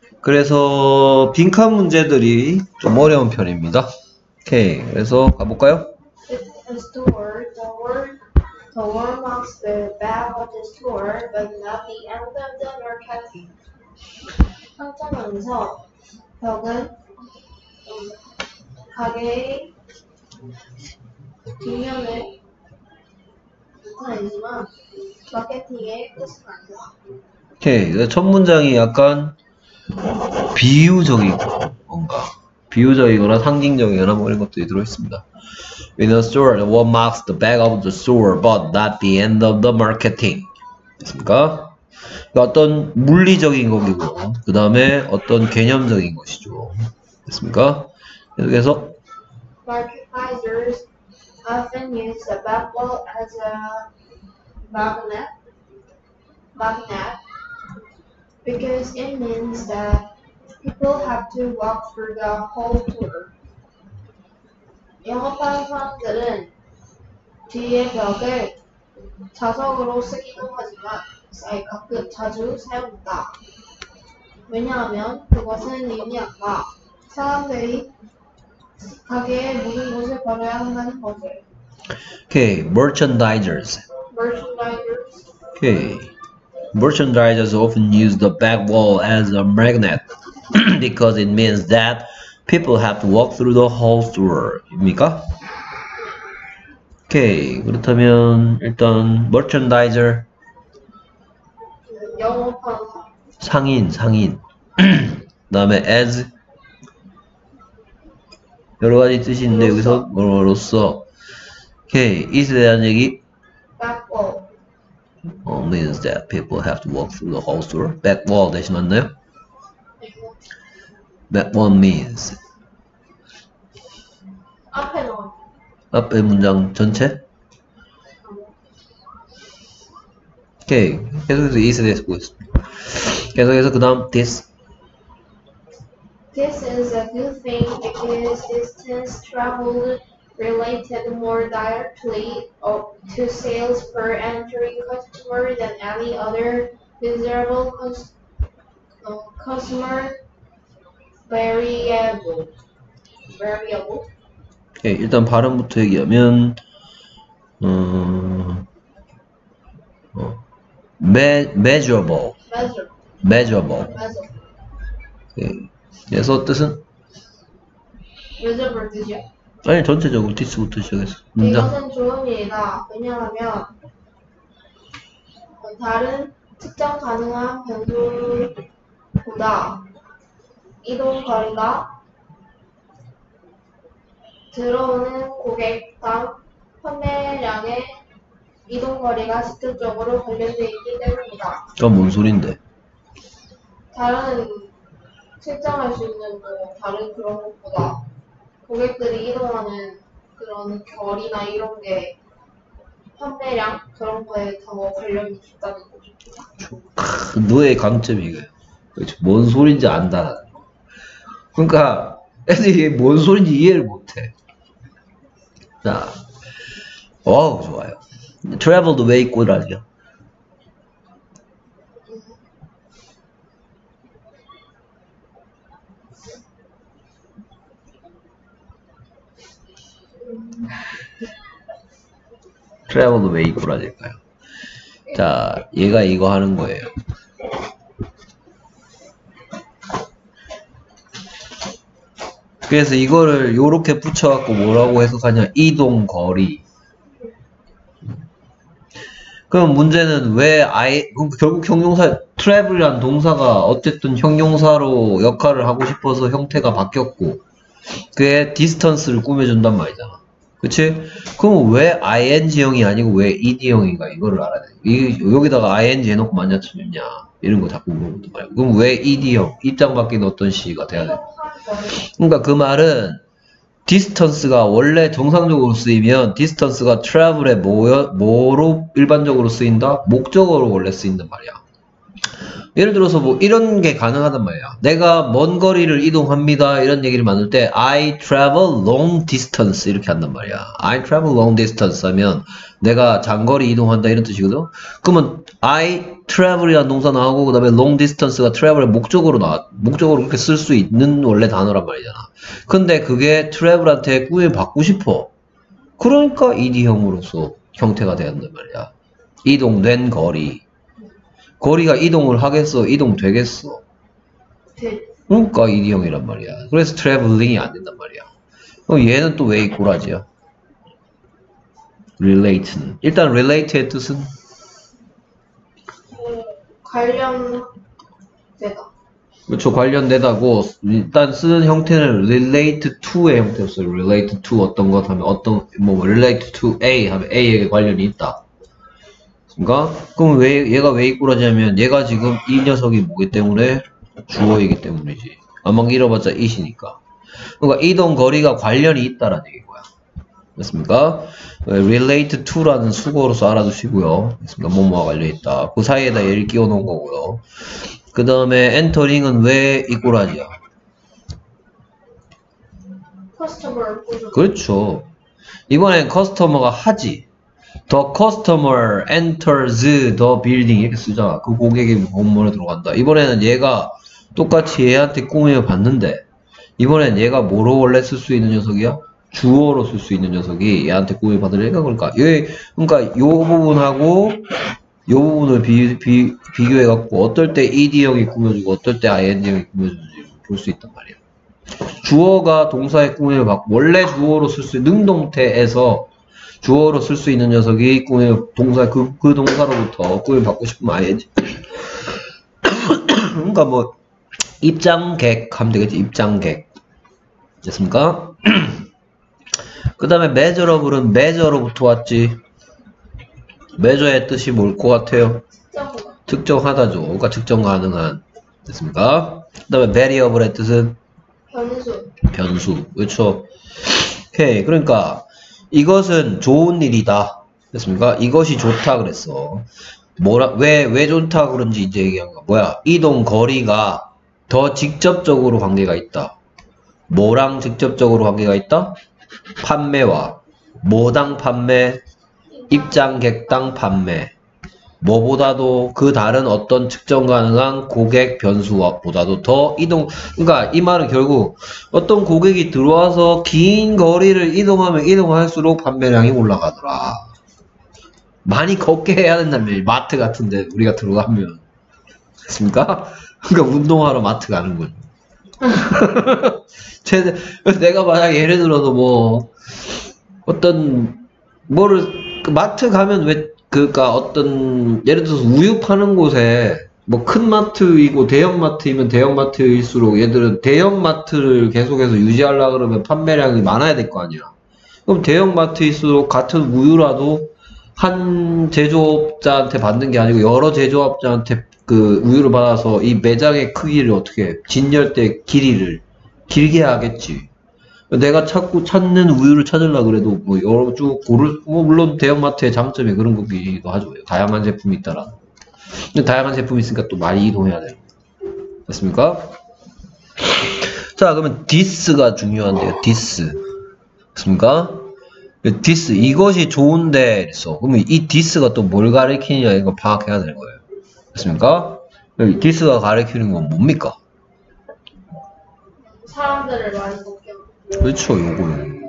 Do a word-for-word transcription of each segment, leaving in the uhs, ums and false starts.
그래서 빈칸 문제들이 좀 어려운 편입니다. 오케이. 그래서 가볼까요? The store, the word, the word marks the back of the store, but not the end of the marketing. 상점에서 벽은 음, 가게의 뒷면을 나타내지만 마케팅의 끝은 아니다. 오케이. 첫 문장이 약간 비유적이고 뭔가 비유적이거나 상징적이거나 뭐 이런 것들이 들어있습니다. In a store, the word marks the back of the store, but not the end of the marketing. 됐습니까? 어떤 물리적인 것이고, 그 다음에 어떤 개념적인 것이죠. 됐습니까? 계속해서 Marketizers often use the back wall as a magnet, magnet because it means that people have to walk through the whole tour. 영업하는 사람들은 뒤의 벽을 자석으로 쓰기도 하지만 가끔 자주 사용한다. 왜냐하면 그것은 의미한다. 사람들이 가게의 모든 곳을 걸어야 한다는 것을. Okay, merchandisers. Merchandisers. Okay. Merchandisers often use the back wall as a magnet because it means that people have to walk through the whole store. 입니까? 오케이. 그렇다면 일단 merchandiser 영업하는 상인, 상인. 그 다음에 as 여러 가지 뜻이 있는데 여기서 뭐로써. 오케이. is에 대한 얘기. back wall. Oh, means that people have to walk through the whole store. Back wall 대신 맞나요? Back wall means 앞에 넣은 앞에 문장 전체. 오케이. 계속해서 is에 대해서 보겠습니다. 계속해서 그 다음 this. This is a good thing because distance traveled related more directly to sales per entering customer than any other miserable cus uh, customer variable. variable. 오케이. 일단 발음부터 얘기하면 어, 어, me, measurable. Measure. measurable. Measure. 오케이. 그래서 뜻은 Measure 뜻이요? 아니 전체적으로 this부터 시작해서 문장. 이것은 좋은 일이다. 왜냐하면 다른 측정 가능한 변수보다 이동 거리가 들어오는 고객당 판매량의 이동 거리가 직접적으로 관련되어 있기 때문이다. 그건 뭔 소린데? 다른 측정할 수 있는 뭐 다른 그런 것보다 고객들이 이동하는 그런 거리나 이런 게 판매량 그런 거에 더 관련이 있다는 거죠. 크, 너의 강점이 이거야. 뭔 소린지 안다. 그러니까 애들이 뭔 소린지 이해를 못해. 자, 어우 좋아요. Traveled 왜 있고 라죠? Traveled 왜 있고 라질까요? 자, 얘가 이거 하는 거예요. 그래서 이거를 요렇게 붙여갖고 뭐라고 해석하냐? 이동거리. 그럼 문제는 왜 아예, 결국 형용사, travel이란 동사가 어쨌든 형용사로 역할을 하고 싶어서 형태가 바뀌었고, 그게 distance를 꾸며준단 말이잖아. 그치? 그럼 왜 ing형이 아니고 왜 ed형인가? 이거를 알아야 돼. 이, 여기다가 ing 해놓고 만져주냐? 이런 거 자꾸 물어보단 말이야. 그럼 왜 ed형? 입장 바뀐 어떤 시가 돼야 돼? 그러니까 그 말은 distance가 원래 정상적으로 쓰이면 distance가 travel의 뭐, 뭐로 일반적으로 쓰인다? 목적어로 원래 쓰인단 말이야. 예를 들어서 뭐 이런 게 가능하단 말이야. 내가 먼 거리를 이동합니다. 이런 얘기를 만들 때 I travel long distance 이렇게 한단 말이야. I travel long distance 하면 내가 장거리 이동한다 이런 뜻이거든. 그러면 I travel이라는 동사 나오고 그 다음에 long distance가 travel의 목적으로 나 목적으로 그렇게 쓸 수 있는 원래 단어란 말이잖아. 근데 그게 travel한테 꾸며 받고 싶어. 그러니까 이디형으로서 형태가 되었단 말이야. 이동된 거리. 거리가 이동을 하겠어? 이동되겠어? 되, 그러니까 이디형이란 말이야. 그래서 traveling이 안 된단 말이야. 그럼 얘는 또 왜 꼬라지야? relate는. 일단 relate의 뜻은? 관련되다. 그렇죠. 관련되다고 일단 쓰는 형태는 relate to의 형태였어요. relate to 어떤 것 하면 어떤 뭐 relate to A 하면 A에게 관련이 있다. 그러니까 그럼 왜 얘가 왜 이꾸라지냐면 얘가 지금 이 녀석이 뭐기 때문에 주어이기 때문이지. 아마 잃어봤자 it이니까. 그러니까 이동 거리가 관련이 있다라는 얘기고요. 됐습니까? relate to라는 수거로서 알아두시고요. 됐습니까? 뭐뭐와 관련이 있다. 그 사이에다 얘를 끼워 놓은 거고요. 그 다음에 entering은 왜 이꾸라지야? 커스터머를 보는. 그렇죠. 이번엔 커스터머가 하지. The customer enters the building 이렇게 쓰잖아. 그 고객이 건물에 들어간다. 이번에는 얘가 똑같이 얘한테 꾸며 봤는데 이번엔 얘가 뭐로 원래 쓸 수 있는 녀석이야? 주어로 쓸 수 있는 녀석이 얘한테 꾸며 받으려니까 그러니까 얘 그러니까 요 부분하고 요 부분을 비, 비, 비교해갖고 어떨 때 이디형이 꾸며주고 어떨 때 아이엔지형이 꾸며주는지 볼 수 있단 말이야. 주어가 동사의 꾸며를 받고 원래 주어로 쓸 수 있는 능동태에서 주어로 쓸 수 있는 녀석이 꾸며 동사 그, 그 동사로부터 꾸며 받고 싶으면 아이엔지. 그러니까 뭐 입장객 하면 되겠지. 입장객. 됐습니까? 그 다음에 measureable은 measure로부터 왔지. measure의 뜻이 뭘 것 같아요? 특정하다. 특정하다죠. 그러니까 측정 가능한. 됐습니까? 그 다음에 variable의 뜻은 변수. 변수. 그렇죠. 오케이. 그러니까 이것은 좋은 일이다. 됐습니까? 이것이 좋다 그랬어. 뭐라 왜 왜 좋다 그런지 이제 얘기한 거. 뭐야? 이동 거리가 더 직접적으로 관계가 있다. 뭐랑 직접적으로 관계가 있다? 판매와 뭐당 판매, 입장객당 판매. 뭐보다도 그 다른 어떤 측정 가능한 고객 변수보다도 더 이동, 그러니까 이 말은 결국 어떤 고객이 들어와서 긴 거리를 이동하면 이동할수록 판매량이 올라가더라. 많이 걷게 해야 된다며. 마트 같은데 우리가 들어가면. 됐습니까? 그러니까 운동하러 마트 가는 거죠. 최대, 내가 만약 예를 들어서 뭐 어떤 뭐를 그 마트 가면 왜 그니까 어떤 예를 들어서 우유 파는 곳에 뭐 큰 마트이고 대형 마트이면 대형 마트일수록 얘들은 대형 마트를 계속해서 유지하려 그러면 판매량이 많아야 될 거 아니야. 그럼 대형 마트일수록 같은 우유라도 한 제조업자한테 받는 게 아니고 여러 제조업자한테 그 우유를 받아서 이 매장의 크기를 어떻게 진열대 길이를 길게 하겠지. 내가 찾고 찾는 우유를 찾으려 그래도 뭐 여러 쭉 고를 뭐 물론 대형마트의 장점이 그런 거기도 하죠. 다양한 제품이 있다라. 근데 다양한 제품이 있으니까 또 많이 이동해야 돼요. 됐습니까? 자, 그러면 this가 중요한데요. this. 됐습니까? this 이것이 좋은데 그래서 그러면 이 this가 또 뭘 가리키냐 이거 파악해야 되는 거예요. 됐습니까? this가 가리키는 건 뭡니까? 사람들을 많이 걷게 하고. 그렇죠, 요거는.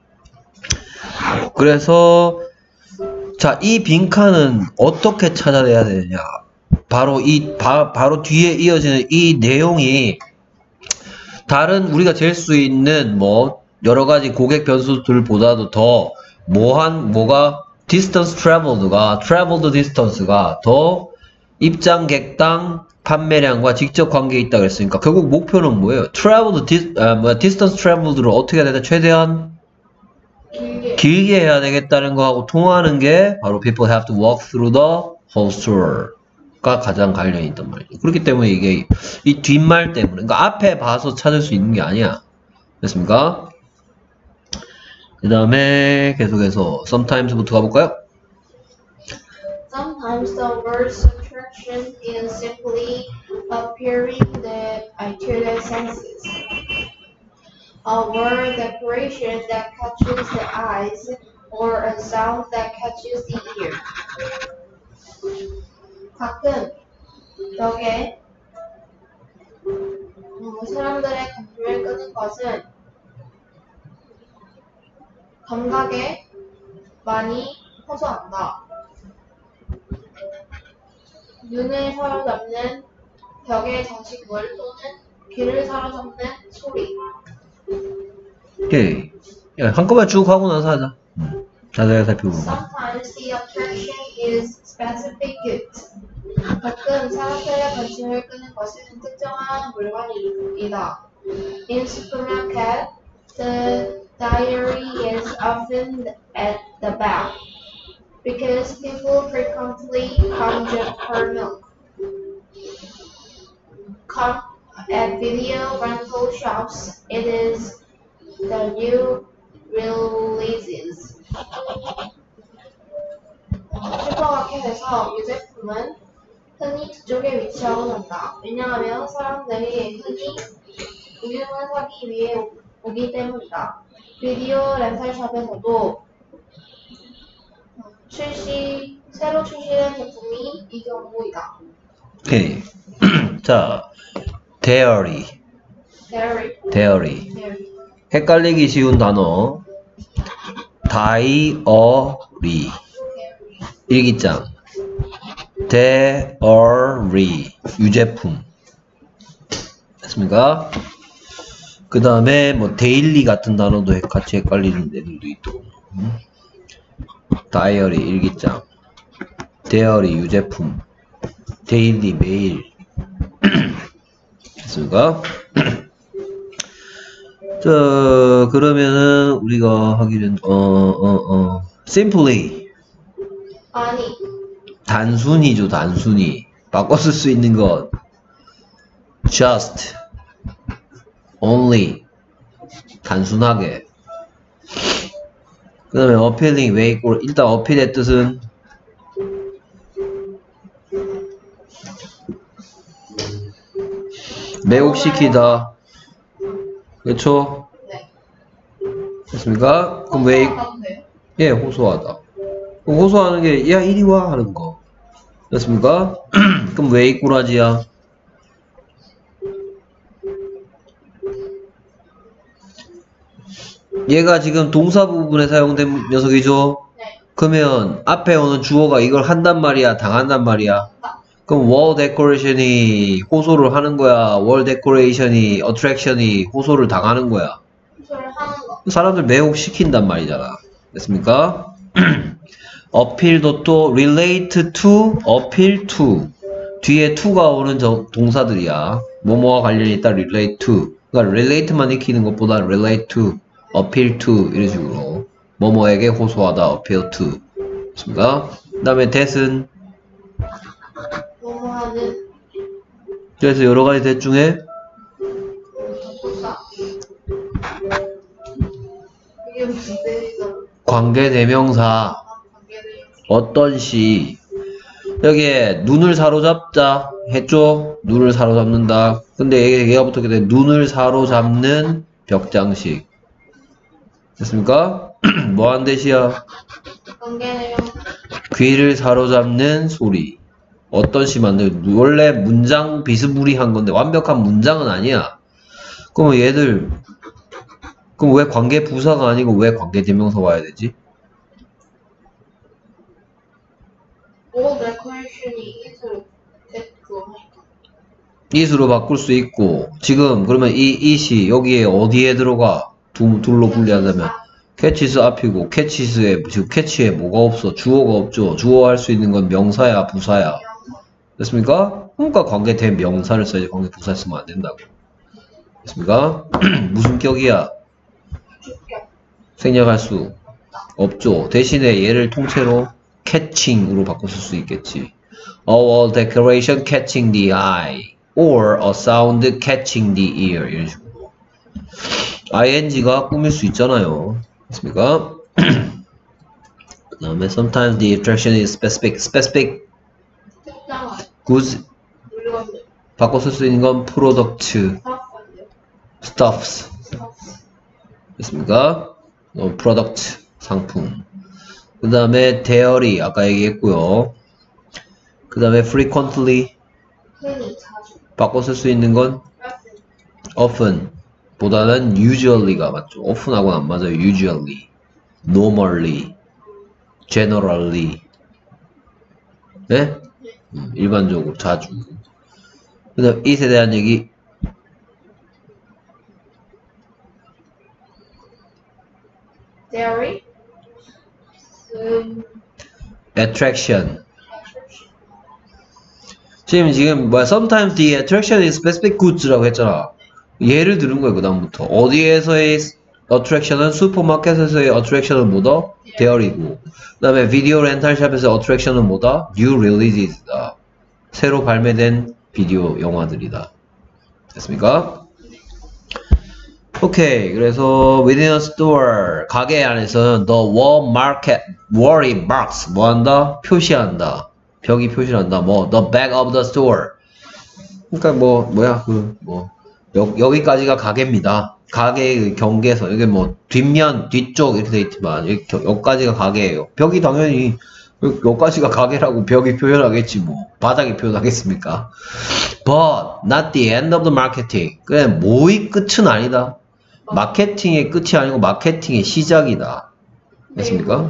그래서 자, 이 빈칸은 어떻게 찾아내야 되느냐? 바로 이 바, 바로 뒤에 이어지는 이 내용이 다른 우리가 잴 수 있는 뭐 여러 가지 고객 변수들보다도 더 뭐한 뭐가 distance traveled가 traveled distance가 더 입장객당 판매량과 직접 관계에 있다 그랬으니까 결국 목표는 뭐예요? traveled dis, 아, 뭐야, distance traveled를 어떻게 해야 되나? 최대한 길게. 길게 해야 되겠다는 거하고 통하는 게 바로 people have to walk through the whole store가 가장 관련이 있단 말이죠. 그렇기 때문에 이게 이 뒷말 때문에 그러니까 앞에 봐서 찾을 수 있는 게 아니야. 됐습니까? 그 다음에 계속해서 sometimes부터 가볼까요? Sometimes the word subtract attraction is simply appearing the, uh, to the senses. A word decoration that catches the eyes, or a sound that catches the ear. 가끔 벽에 음, 사람들의 관심을 끄는 것은 감각에 많이 호소한다. 눈을 사로잡는 벽의 장식물 또는 귀를 사로잡는 소리. 오케이. 야, 한꺼번에 쭉 하고 나서 하자. 음, 자세히 살펴보고. Sometimes the attraction is specific goods. 가끔 사람들의 관심을 끄는 것은 특정한 물건이다. In supermarket, the diary is often at the back because people frequently come just for milk. Come at video rental shops, it is the new releases. 슈퍼마켓에서 유제품은 흔히 뒤쪽에 위치하고 산다. 왜냐하면 사람들이 흔히 우유를 사기 위해 오기 때문이다. 비디오 렌탈샵에서도 출시, 새로 출시된 제품이 이 경우이다. 오케이. 자, diary. Diary. diary. Diary. 헷갈리기 쉬운 단어. 다이어리. 일기장. diary. 유제품. 됐습니까? 그 다음에 뭐 데일리 같은 단어도 같이 헷갈리는 애들도 있고. 다이어리 일기장. diary 유제품. 데일리 매일. 됐습니까? 자, 그러면은 우리가 하기는 어 어 어 simply 아니. 단순히죠. 단순히 바꿔 쓸 수 있는 것 just only 단순하게. 그 다음에 appealing 왜 있고, 일단 appeal의 뜻은 매혹시키다. 그렇죠? 네. 됐습니까? 그럼 왜, 예, 호소하다. 그럼 호소하는 게, 야, 이리 와 하는 거. 됐습니까? 그럼 왜 이꾸라지야? 얘가 지금 동사 부분에 사용된 녀석이죠? 네. 그러면 앞에 오는 주어가 이걸 한단 말이야? 당한단 말이야? 그럼 wall decoration이 호소를 하는 거야? wall decoration이, attraction이 호소를 당하는 거야? 호소를 하는 거. 사람들 매혹시킨단 말이잖아. 됐습니까? appeal도 또 relate to, appeal to. 뒤에 to가 오는 저 동사들이야. 뭐뭐와 관련이 있다, relate to. 그러니까 relate만 익히는 것보다 relate to, appeal to 이런 식으로 뭐뭐에게 호소하다, appeal to. 됐습니까? 그 다음에 that은 뭐뭐하는 그래서 여러 가지 that 중에 호사. 이게 무슨 뜻이죠? 관계 대명사 어떤 시 여기에 눈을 사로잡자 했죠? 눈을 사로잡는다. 근데 얘, 얘가 붙었기 때문에 눈을 사로잡는 벽장식. 됐습니까? 뭐한 대시야? 관계내용. 귀를 사로잡는 소리. 어떤 시 만들 원래 문장 비스무리한 건데 완벽한 문장은 아니야. 그럼 얘들 그럼 왜 관계 부사가 아니고 왜 관계 대명사 와야 되지? all decoration이 is로 그거 하니까. it으로 바꿀 수 있고 지금 그러면 이 it이 여기에 어디에 들어가? 두, 둘로 분리한다면 catches 앞이고 catches에 지금 catch에 뭐가 없어? 주어가 없죠. 주어 할 수 있는 건 명사야 부사야. 됐습니까? 그러니까 관계 대명사를 써야지 관계 부사 쓰면 안 된다고. 됐습니까? 무슨 격이야? 주격. 생략할 수 없죠. 대신에 얘를 통째로 catching으로 바꿔 쓸 수 있겠지. A wall decoration catching the eye or a sound catching the ear 이런 식으로 ing가 꾸밀 수 있잖아요. 됐습니까? 그 다음에 sometimes the attraction is specific. specific 특정한. goods 물건들. 바꿔 쓸 수 있는 건 products, 스타프인데요. stuffs. 됐습니까? 어, product, 상품. 그 다음에 daily, 아까 얘기했고요. 그 다음에 frequently, 흔히 자주. 바꿔 쓸 수 있는 건 often, 보다는 usually가 맞죠. often하고는 안 맞아요. usually, normally, generally. 네? 음, 일반적으로, 자주. 그 다음 it에 대한 얘기. Dairy. 음. attraction. 지금 지금 뭐야? Sometimes the attraction is specific goods라고 했잖아. 예를 들은 거예요. 그 다음부터 어디에서의 attraction은 슈퍼마켓에서의 attraction은 뭐다? dairy고. 그 다음에 비디오 렌탈샵에서 attraction은 뭐다? new releases다. 새로 발매된 비디오 영화들이다. 됐습니까? 오케이. 그래서 within a store 가게 안에서는 the wall market wall이 marks 뭐한다? 표시한다. 벽이 표시한다. 뭐 the back of the store. 그러니까 뭐 뭐야 그 뭐 여기까지가 가게입니다. 가게의 경계선. 이게 뭐 뒷면 뒤쪽 이렇게 돼 있지만 여기, 여기까지가 가게예요. 벽이 당연히 여기까지가 가게라고 벽이 표현하겠지 뭐. 바닥이 표현하겠습니까? But not the end of the marketing. 그래 뭐의 끝은 아니다. 마케팅의 끝이 아니고 마케팅의 시작이다. 됐습니까?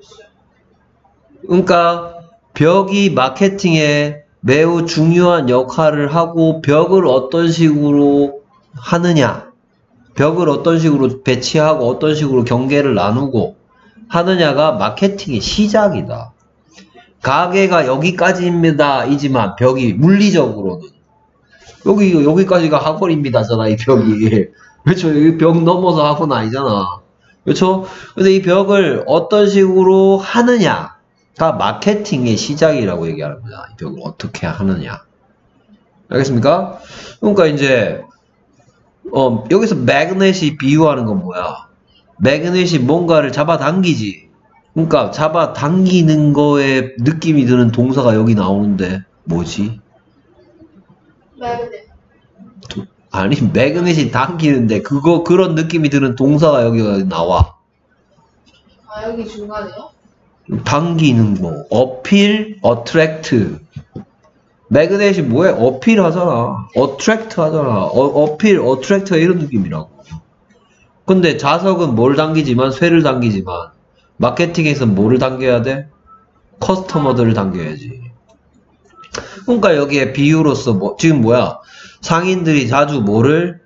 그러니까 벽이 마케팅에 매우 중요한 역할을 하고 벽을 어떤 식으로 하느냐, 벽을 어떤 식으로 배치하고 어떤 식으로 경계를 나누고 하느냐가 마케팅의 시작이다. 가게가 여기까지입니다. 이지만 벽이 물리적으로는 여기 여기까지가 학원입니다잖아. 이 벽이. 그렇죠. 이 벽 넘어서 학원 아니잖아. 그렇죠. 근데 이 벽을 어떤 식으로 하느냐 가 마케팅의 시작이라고 얘기하는 거야. 이 벽을 어떻게 하느냐. 알겠습니까? 그러니까 이제 어, 여기서 매그넷이 비유하는 건 뭐야? 매그넷이 뭔가를 잡아당기지. 그러니까 잡아당기는 거에 느낌이 드는 동사가 여기 나오는데 뭐지? 매그넷. 아니 매그넷이 당기는데 그거 그런 느낌이 드는 동사가 여기 나와. 아 여기 중간에요? 당기는 거. 어필, 어트랙트. 매그넷이 뭐해? 어필 하잖아. 어트랙트 하잖아. 어, 어필, 어트랙트가 이런 느낌이라고. 근데 자석은 뭘 당기지만, 쇠를 당기지만, 마케팅에서는 뭐를 당겨야 돼? 커스터머들을 당겨야지. 그러니까 여기에 비유로서 뭐, 지금 뭐야? 상인들이 자주 뭐를?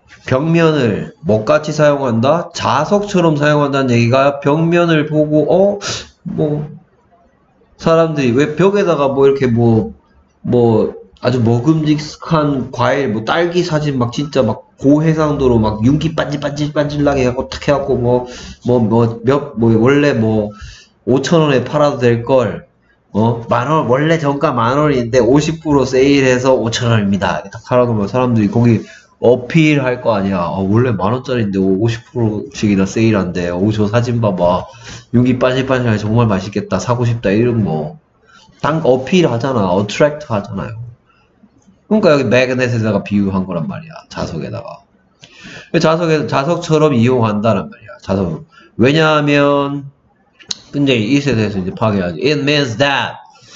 벽면을 뭐같이 사용한다? 자석처럼 사용한다는 얘기가 벽면을 보고, 어? 뭐 사람들이 왜 벽에다가 뭐 이렇게 뭐 뭐 아주 먹음직한 과일 뭐 딸기 사진 막 진짜 막 고해상도로 막 윤기 반질반질반질나게 하고 어떻게 해갖고 뭐 뭐 뭐 몇 뭐 원래 뭐 오천 원에 팔아도 될 걸 어 만원 원래 정가 만 원인데 오십 퍼센트 세일해서 오천 원입니다. 딱 팔아놓으면 사람들이 거기 어필할 거 아니야. 어, 원래 만 원짜리인데 오십 퍼센트씩이나 세일한데 오 저 사진 봐봐. 윤기 빠질빠질하게 정말 맛있겠다. 사고 싶다. 이런 뭐 당 어필 하잖아. 어트랙트 하잖아요. 그러니까 여기 매그넷에다가 비유한 거란 말이야. 자석에다가. 자석에 자석처럼 이용한다란 말이야. 자석. 왜냐하면 근데 이에 대해서 이제 파악해야지. It means that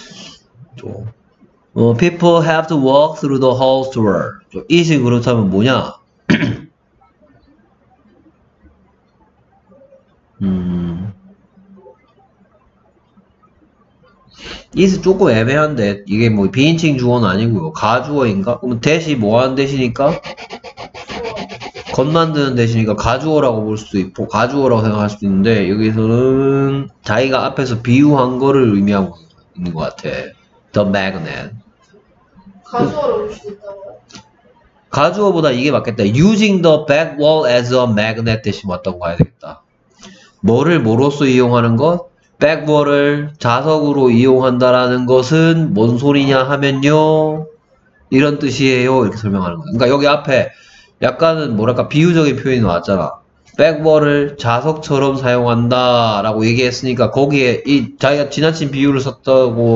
어, people have to walk through the whole store. it이 그렇다면 뭐냐? 음, it은 조금 애매한데 이게 뭐 비인칭 주어는 아니고요. 가주어인가? 그럼 대시 뭐하는 대시니까? 겉 만드는 대시니까 가주어라고 볼 수도 있고 가주어라고 생각할 수도 있는데 여기서는 자기가 앞에서 비유한 거를 의미하고 있는 것 같아. The magnet. 가주어로 올 수도 있다고요? 가주어보다 이게 맞겠다. Using the back wall as a magnet 대신 맞다고 봐야 되겠다. 뭐를 뭐로써 이용하는 것? back wall을 자석으로 이용한다라는 것은 뭔 소리냐 하면요. 이런 뜻이에요. 이렇게 설명하는 거야. 그러니까 여기 앞에 약간은 뭐랄까 비유적인 표현이 나왔잖아. back wall을 자석처럼 사용한다 라고 얘기했으니까 거기에 이 자기가 지나친 비유를 썼다고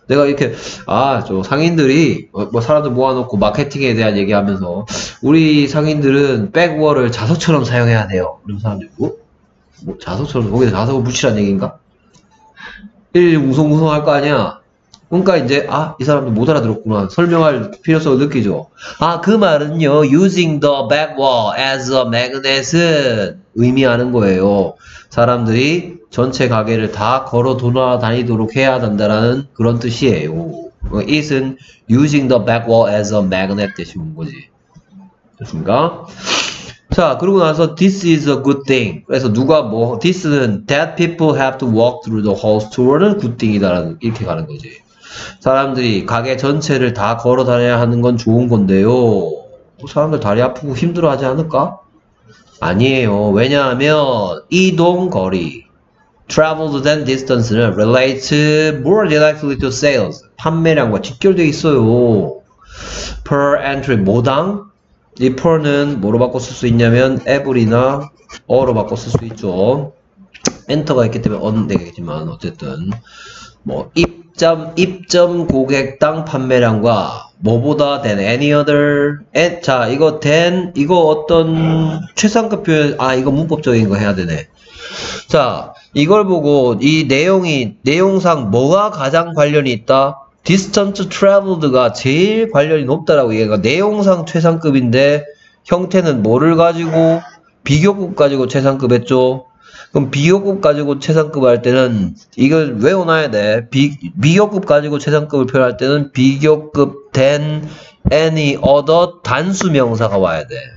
내가 이렇게, 아, 저 상인들이, 뭐, 뭐 사람들 모아놓고 마케팅에 대한 얘기하면서, 우리 상인들은 백워를 자석처럼 사용해야 돼요. 이런 사람들 있고, 뭐, 자석처럼, 거기다 자석을 붙이라는 얘기인가? 일 웅성웅성 할 거 아니야? 그러니까 이제, 아, 이 사람도 못 알아들었구나. 설명할 필요성을 느끼죠. 아, 그 말은요, using the back wall as a magnet은 의미하는 거예요. 사람들이 전체 가게를 다 걸어 돌아다니도록 해야 된다라는 그런 뜻이에요. it은 using the back wall as a magnet 대신 온 거지. 됐습니까? 자, 그러고 나서 this is a good thing. 그래서 누가 뭐, this는 that people have to walk through the whole store는 good thing이다라는, 이렇게 가는 거지. 사람들이 가게 전체를 다 걸어 다녀야 하는 건 좋은 건데요. 사람들 다리 아프고 힘들어 하지 않을까? 아니에요. 왜냐하면 이동 거리 traveled then distance는 relate more directly to sales 판매량과 직결되어 있어요. per entry 모당 이 per는 뭐로 바꿔 쓸 수 있냐면 every나 어로 바꿔 쓸 수 있죠. 엔터가 있기 때문에 on 되겠지만 어쨌든 뭐 입점 입점 고객당 판매량과 뭐보다 than any other and, 자 이거 than 이거 어떤 최상급 표현 아 이거 문법적인 거 해야 되네. 자 이걸 보고 이 내용이 내용상 뭐가 가장 관련이 있다? distance traveled가 제일 관련이 높다라고 얘가 내용상 최상급인데 형태는 뭐를 가지고 비교급 가지고 최상급 했죠. 그럼 비교급 가지고 최상급 할 때는 이걸 외워놔야 돼. 비, 비교급 가지고 최상급을 표현할 때는 비교급 than any other 단수 명사가 와야 돼.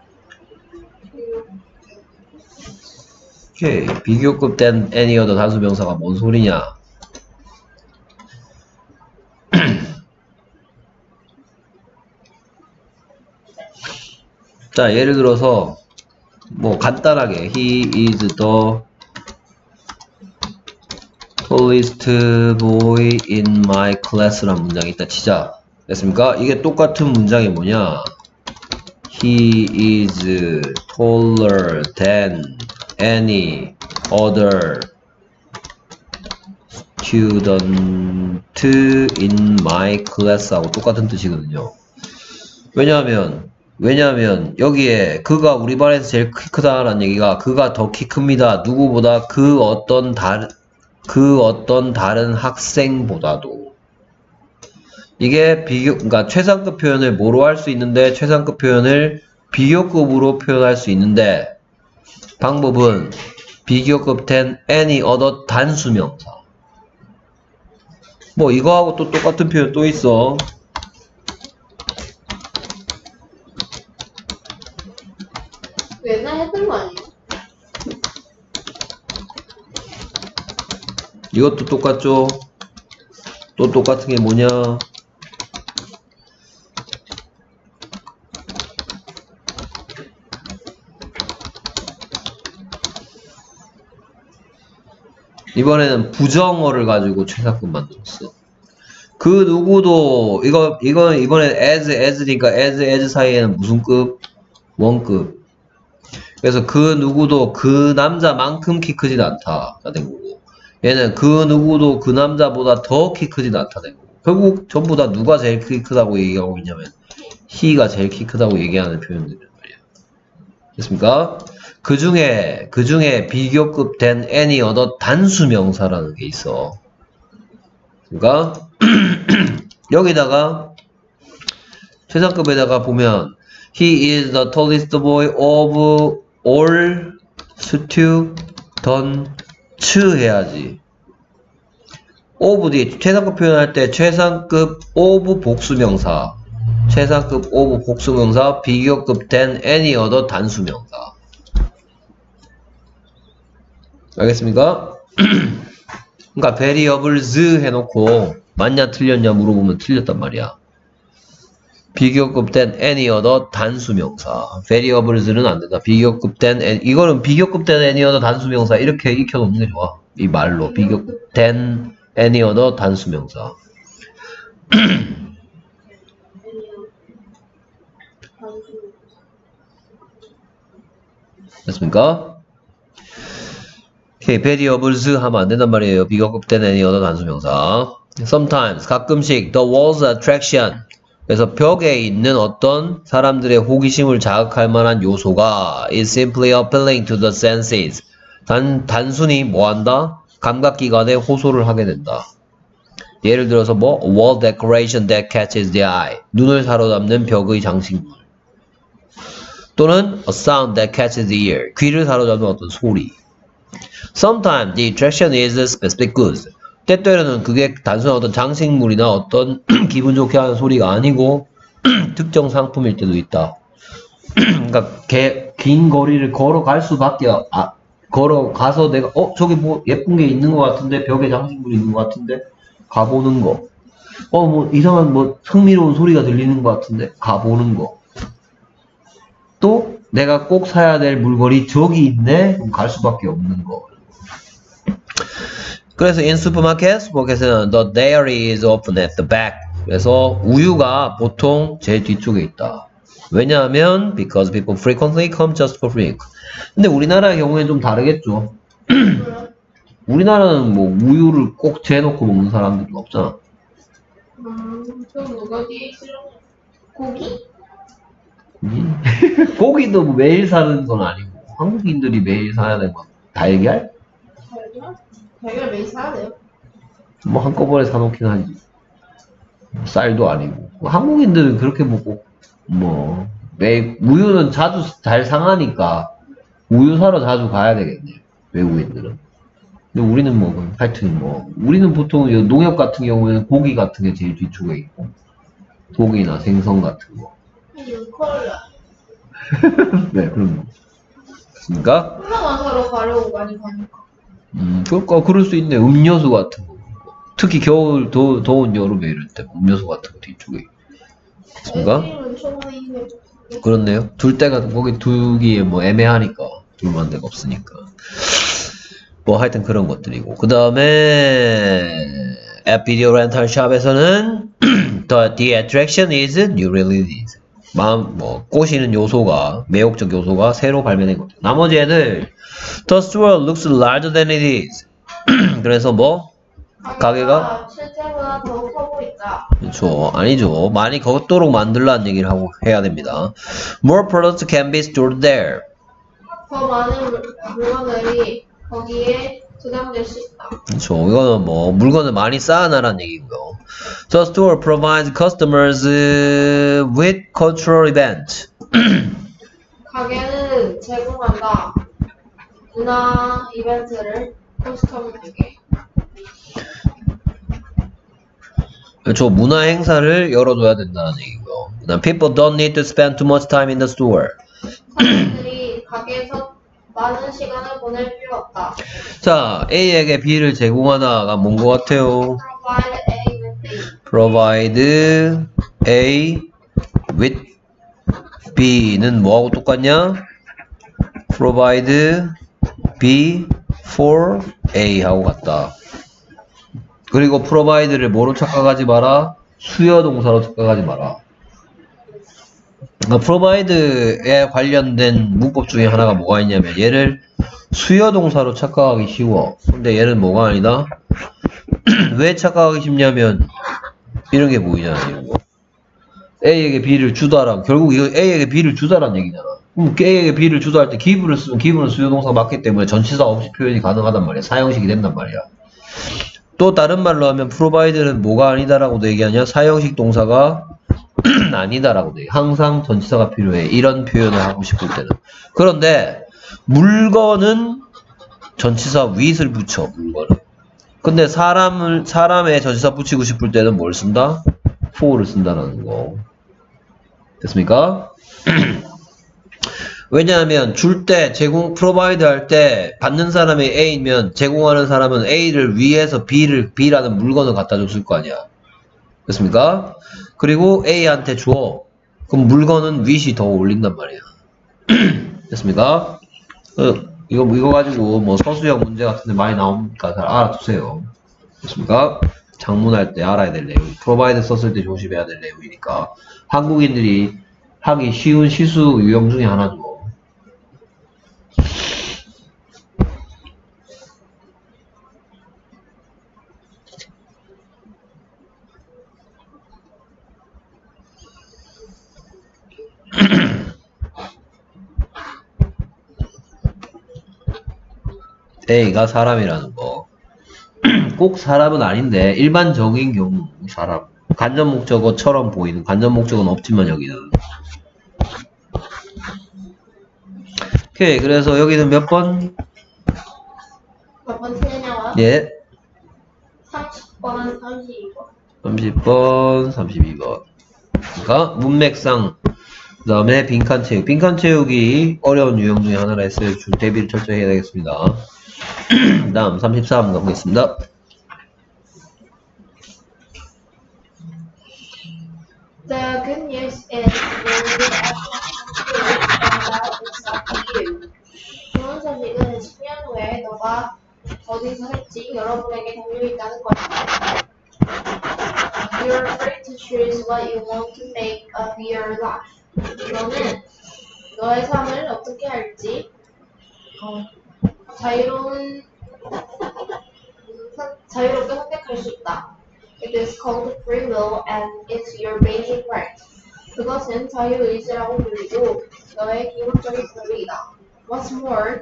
오케이. 비교급 than any other 단수 명사가 뭔 소리냐? 자, 예를 들어서 뭐 간단하게 he is the tallest boy in my class라는 문장이 있다 치자. 됐습니까? 이게 똑같은 문장이 뭐냐? He is taller than any other student in my class 하고 똑같은 뜻이거든요. 왜냐하면 왜냐하면 여기에 그가 우리 반에서 제일 키 크다라는 얘기가 그가 더 키 큽니다. 누구보다 그 어떤 다른 그 어떤 다른 학생보다도 이게 비교 그러니까 최상급 표현을 뭐로 할 수 있는데 최상급 표현을 비교급으로 표현할 수 있는데 방법은 비교급 than any other 단수명사. 뭐 이거하고 또 똑같은 표현 또 있어. 옛날에 했던 거 아니에요? 이것도 똑같죠? 또 똑같은 게 뭐냐? 이번에는 부정어를 가지고 최상급 만들었어. 그 누구도 이거 이거 이번에 as as니까 as as 사이에는 무슨 급? 원급. 그래서 그 누구도 그 남자만큼 키 크진 않다 된 거고 얘는 그 누구도 그 남자보다 더 키 크진 않다 된 거고 결국 전부 다 누가 제일 키 크다고 얘기하고 있냐면 he가 제일 키 크다고 얘기하는 표현들이란 말이야. 됐습니까? 그 중에 그 중에 비교급 된 any other 단수 명사라는 게 있어. 그러니까 여기다가 최상급에다가 보면 he is the tallest boy of all students 해야지. of 뒤에 최상급 표현할 때 최상급 of 복수명사, 최상급 of 복수명사, 비교급 than any other 단수명사. 알겠습니까? 그러니까 variables 해놓고 맞냐 틀렸냐 물어보면 틀렸단 말이야. 비교급 된 any other 단수명사. variables는 안 된다. 비교급 된 any, 이거는 비교급 된 any other 단수명사 이렇게 익혀놓는 게 좋아. 이 말로 비교급 된 any other 단수명사. 됐습니까? 오케이, variables 하면 안 된단 말이에요. 비교급 된 any other 단수명사. Sometimes 가끔씩 the wall's attraction 그래서 벽에 있는 어떤 사람들의 호기심을 자극할 만한 요소가 is simply appealing to the senses 단, 단순히 뭐한다? 감각기관에 호소를 하게 된다. 예를 들어서 뭐 a wall decoration that catches the eye 눈을 사로잡는 벽의 장식물 또는 a sound that catches the ear 귀를 사로잡는 어떤 소리. Sometimes the attraction is specific goods 때때로는 그게 단순한 어떤 장식물이나 어떤 기분 좋게 하는 소리가 아니고 특정 상품일 때도 있다. 그러니까 개, 긴 거리를 걸어갈 수밖에 아, 걸어가서 내가 어 저기 뭐 예쁜 게 있는 것 같은데 벽에 장식물이 있는 것 같은데 가보는 거. 어 뭐 이상한 뭐 흥미로운 소리가 들리는 것 같은데 가보는 거. 또 내가 꼭 사야 될 물건이 저기 있네 그럼 갈 수밖에 없는 거. 그래서 in supermarket, 슈퍼마켓은 the dairy is often at the back. 그래서 우유가 보통 제일 뒤쪽에 있다. 왜냐하면 because people frequently come just for milk. 근데 우리나라의 경우에는 좀 다르겠죠. 우리나라는 뭐 우유를 꼭 재놓고 먹는 사람들은 없잖아. 음, 그럼 누가 뒤에 있으려고? 고기? 고기? 고기도 뭐 매일 사는 건 아니고 한국인들이 매일 사야 되는 건 달걀? 달걀? 달걀 매일 사야 돼요? 뭐 한꺼번에 사놓긴 하지. 쌀도 아니고. 한국인들은 그렇게 먹고, 뭐, 매일, 우유는 자주 잘 상하니까, 우유 사러 자주 가야 되겠네. 외국인들은. 근데 우리는 뭐, 하여튼 뭐, 우리는 보통 농협 같은 경우에는 고기 같은 게 제일 뒤쪽에 있고, 고기나 생선 같은 거. 이거 콜라. 네, 그럼. 그니까? 콜라만 사러 가려고 많이 가니까. 음, 그럴까, 그럴 수 있네. 음료수 같은 거. 특히 겨울, 더, 더운 여름에 이럴 때 음료수 같은 거 뒤쪽에 있습니까? 그렇네요. 둘 데가 거기 두기에 뭐 애매하니까 둘만 데가 없으니까 뭐 하여튼 그런 것들이고 그 다음에 앱 비디오 렌탈 샵에서는 the, the attraction is new releases 마음 뭐 꼬시는 요소가 매혹적 요소가 새로 발매된 것들 나머지 애들 the store looks larger than it is 그래서 뭐 가게가 실제보다 더 커 보인다. 그렇죠. 아니죠. 많이 걷도록 만들라는 얘기를 하고 해야 됩니다. More products can be stored there. 더 많은 물- 물건들이 거기에 저장될 수 있다. 그렇죠. 이거는 뭐 물건을 많이 쌓아놔라는 얘기고요. The store provides customers uh, with cultural events. 가게는 제공한다. 문화 이벤트를 커스텀에게. 그렇죠. 문화 행사를 열어줘야 된다는 얘기고요. 그다음 people don't need to spend too much time in the store. 사람들이 가게에서 많은 시간을 보낼 필요 없다. 자, A에게 B를 제공하다가 뭔 것 같아요? Provide A with B. provide A with B는 뭐하고 똑같냐? provide B for A 하고 같다. 그리고 provide를 뭐로 착각하지 마라? 수요 동사로 착각하지 마라. 그러니까 provide에 관련된 문법 중에 하나가 뭐가 있냐면 얘를 수요 동사로 착각하기 쉬워. 근데 얘는 뭐가 아니다? 왜 착각하기 쉽냐면 이런 게 보이잖아. 이런 거. A에게 B를 주다라. 결국 이거 A에게 B를 주다라는 얘기잖아. 그럼 A에게 B를 주다 할 때 give를 쓰면 give는 수요 동사가 맞기 때문에 전치사 없이 표현이 가능하단 말이야. 사형식이 된단 말이야. 또 다른 말로 하면 provide는 뭐가 아니다라고도 얘기하냐? 사형식 동사가 아니다라고도 얘기해. 항상 전치사가 필요해. 이런 표현을 하고 싶을 때는. 그런데 물건은 전치사 with을 붙여. 물건은. 근데 사람을 사람에 전치사 붙이고 싶을 때는 뭘 쓴다? for를 쓴다라는 거. 됐습니까? 왜냐하면 줄 때 제공 provide 할 때 받는 사람이 A면 제공하는 사람은 A를 위해서 B를 B라는 물건을 갖다 줬을 거 아니야. 됐습니까? 그리고 A한테 줘. 그럼 물건은 with이 더 올린단 말이야. 됐습니까? 어, 이거 이거 가지고 뭐 서술형 문제 같은데 많이 나오니까 잘 알아두세요. 됐습니까? 작문할 때 알아야 될 내용. provide 썼을 때 조심해야 될 내용이니까 한국인들이 하기 쉬운 시수 유형 중에 하나죠. A가 사람이라는 거. 꼭 사람은 아닌데 일반적인 경우 사람. 간접 목적어처럼 보이는 간접 목적어는 없지만 여기는. 오케이. 그래서 여기는 몇 번? 몇 번 틀리냐고요? 예. 삼십 번, 삼십이 번. 삼십 번, 삼십이 번. 그러니까 문맥상 그 다음에 빈칸 채우기. 빈칸 채우기 어려운 유형 중에 하나라 했어요. 줄 대비를 철저히 해야 되겠습니다. 그 다음 삼십삼 가보겠습니다. The good news is when you actually it's up to you. 좋은 소식은 십 년 후에 너가 어디서 할지 여러분에게 달려있다는 것입니다. You're free to choose what you want to make of your life. 너는 너의 삶을 어떻게 할지 어, 자유로운 선, 자유롭게 선택할 수 있다. It is called free will and it's your basic right. 그것은 자유의지라고 불리고 너의 기본적인 권리이다. What's more,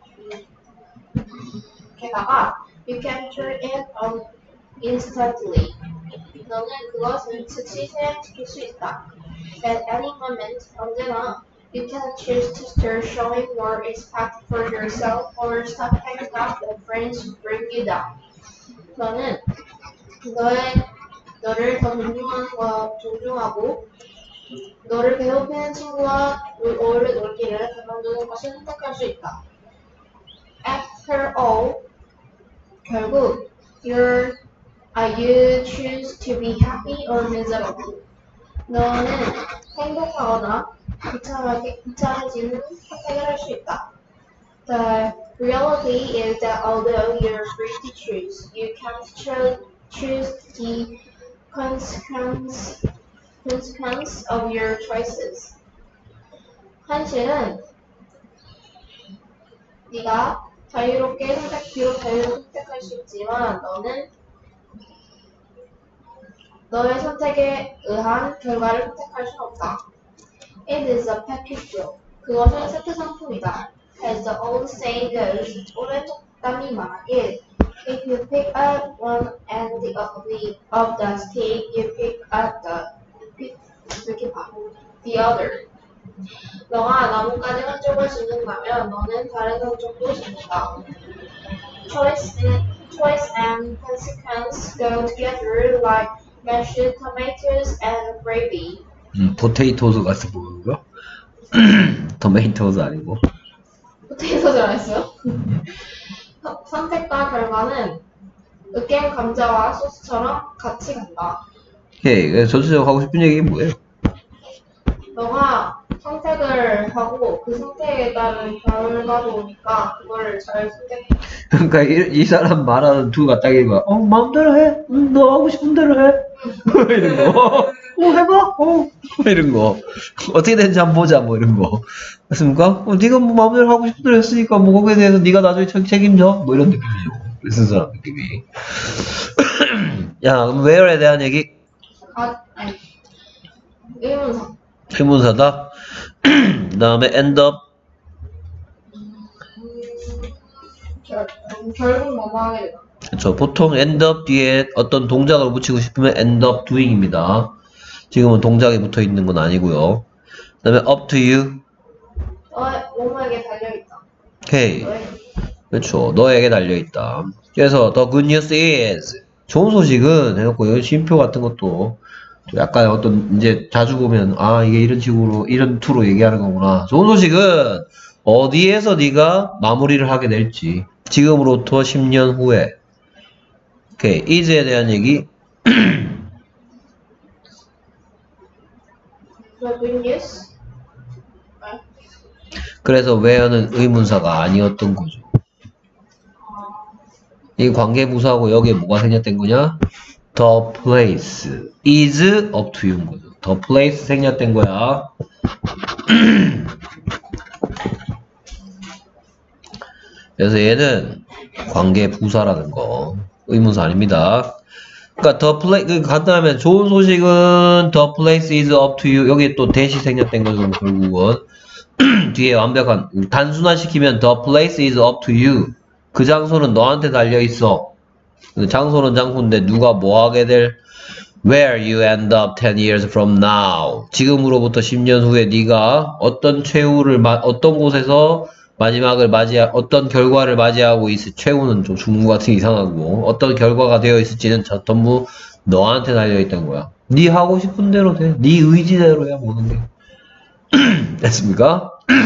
게다가 you can turn it on instantly. 너는 그것을 즉시 실행시킬 수 있다. At any moment, 언제나 you can choose to start showing more respect for yourself or stop hanging out with friends who bring you down. 너는 너의 너를 더 존중하는 거 존중하고 너를 괴롭히는 친구와 어울려 놀기를 그만두는 것을 선택할 수 있다. After all, 결국 you're, uh, you choose to be happy or miserable. 너는 행복하거나 비참하게 비참해지는 선택을 할 수 있다. The reality is that although you're free to choose, you can't cho- choose the consequence, consequence of your choices. 현실은 네가 자유롭게 선택, 비록 자유롭게 선택할 수 있지만 너는 너의 선택에 의한 결과를 선택할 수 없다. It is a package deal. 그것은 세트 상품이다. As the old saying goes, 오랜 속담이 말하길 If you pick up one end of the of the stick, you pick up the pick, 이렇게 봐. the other. 너가 나뭇가지 한쪽을 씹는다면 너는 다른 한쪽도 씹는다. Choice and, choice and consequence go together like mashed tomatoes and gravy. 음, 포테이토스 같이 보는 거? 토메이토스 아니고. 포테이토 잘했어요? 선택과 결과는 으깬 감자와 소스처럼 같이 간다. 오케이. 전체적으로 하고 싶은 얘기 뭐예요? 너가 선택을 하고 그 선택에 따른 결과가 오니까 그거를 잘 선택해. 그러니까 이, 이 사람 말하는 투가 딱 이거. 어 마음대로 해. 응, 너 하고 싶은 대로 해. 이런 거. 어 해봐. 어 이런 거. 어떻게 되는지 한번 보자. 뭐 이런 거. 맞습니까? 어, 네가 뭐 마음대로 하고 싶은 대로 했으니까 뭐 거기에 대해서 네가 나중에 책임져. 뭐 이런 느낌이죠. 쓴 사람 느낌이. 야 그럼 where에 대한 얘기? 아 아니 의문사. 의문사다. 그 다음에 end up. 결, 결국 뭐뭐 하게 되다. 그렇죠. 보통 end up 뒤에 어떤 동작을 붙이고 싶으면 end up doing입니다. 지금은 동작이 붙어 있는 건 아니고요. 그 다음에 up to you. 너의 뭐뭐에게 달려있다. 오케이. 너의 그렇죠. 너에게 달려있다. 그래서 the good news is 좋은 소식은 해놓고 여기 쉼표 같은 것도 약간 어떤 이제 자주 보면 아 이게 이런 식으로 이런 투로 얘기하는 거구나. 좋은 소식은 어디에서 네가 마무리를 하게 될지 지금으로부터 십 년 후에. 오케이. is에 대한 얘기. The good news. 그래서 where는 의문사가 아니었던 거죠. 이 관계부사하고 여기에 뭐가 생략된 거냐? The place is up to you인 거죠. The place 생략된 거야. 그래서 얘는 관계부사라는 거. 의문사 아닙니다. 그러니까 the place, 간단하면 좋은 소식은 the place is up to you. 여기에 또 대시 생략된 거죠. 결국은. 뒤에 완벽한, 단순화시키면 the place is up to you. 그 장소는 너한테 달려있어. 장소는 장소인데 누가 뭐 하게 될 Where you end up ten years from now. 지금으로부터 십 년 후에 네가 어떤 최후를 마, 어떤 곳에서 마지막을 맞이하 어떤 결과를 맞이하고 있을 최후는 좀 중국 같은 이상하고 어떤 결과가 되어 있을지는 전부 너한테 달려 있다는 거야. 네 하고 싶은 대로 돼. 네 의지대로야 모든 게. 됐습니까?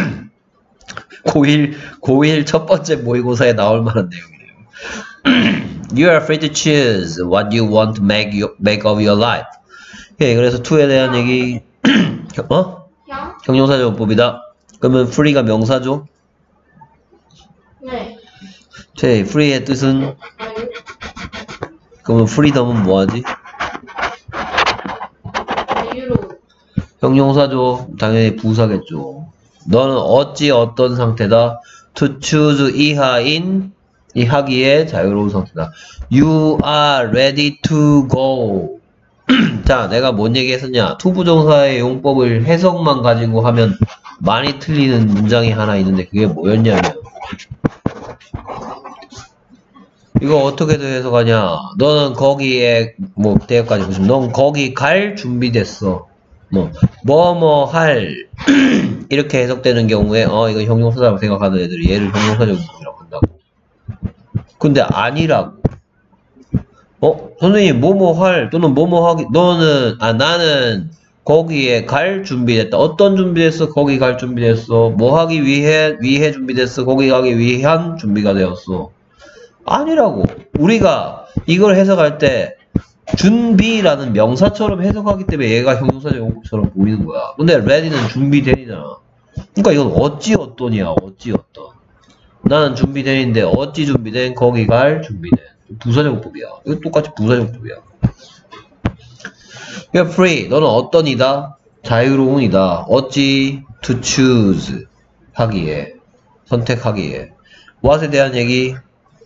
고일 고일 첫 번째 모의고사에 나올 만한 내용이에요. You are free to choose what you want to make, you, make of your life. 예, 그래서 to에 대한 얘기, 어? 형? 형용사정법이다. 그러면 free가 명사죠? 네. 제 free의 뜻은? 아니. 그러면 freedom은 뭐하지? 자유로운. 형용사죠. 당연히 부사겠죠. 너는 어찌 어떤 상태다? To choose 이하인 이 하기에 자유로운 상태다. You are ready to go. 자, 내가 뭔 얘기했었냐? 투부정사의 용법을 해석만 가지고 하면 많이 틀리는 문장이 하나 있는데 그게 뭐였냐면 이거 어떻게 해석하냐? 너는 거기에 뭐 대역까지 보시면 넌 거기 갈 준비됐어. 뭐 뭐 뭐 할 이렇게 해석되는 경우에 어 이건 형용사라고 생각하는 애들이 얘를 형용사적이라고 한다고. 근데 아니라고. 어? 선생님 뭐뭐 할 또는 뭐뭐 하기 너는 아 나는 거기에 갈 준비됐다. 어떤 준비됐어? 거기 갈 준비됐어. 뭐 하기 위해 위해 준비됐어. 거기 가기 위한 준비가 되었어. 아니라고. 우리가 이걸 해석할 때 준비라는 명사처럼 해석하기 때문에 얘가 형용사적 용법처럼 보이는 거야. 근데 ready는 준비된이잖아. 그러니까 이건 어찌 어떠냐. 어찌 어떠. 나는 준비된인데 어찌 준비된 거기 갈 준비된 부사정법이야. 이거 똑같이 부사정법이야. You're free. 너는 어떤 이다? 자유로운 이다. 어찌 to choose 하기에 선택하기에 what에 대한 얘기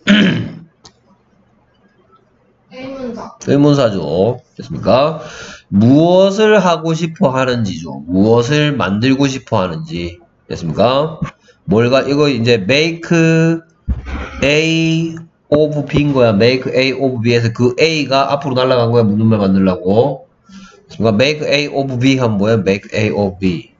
의문사. 의문사죠. 됐습니까? 무엇을 하고 싶어 하는지죠. 무엇을 만들고 싶어 하는지. 됐습니까? 뭘가 이거 이제 make A of B인 거야. make A of B에서 그 A가 앞으로 날아간 거야. 묻는 말 만들려고. 그러니까 make A of B 하면 뭐야? make A of B.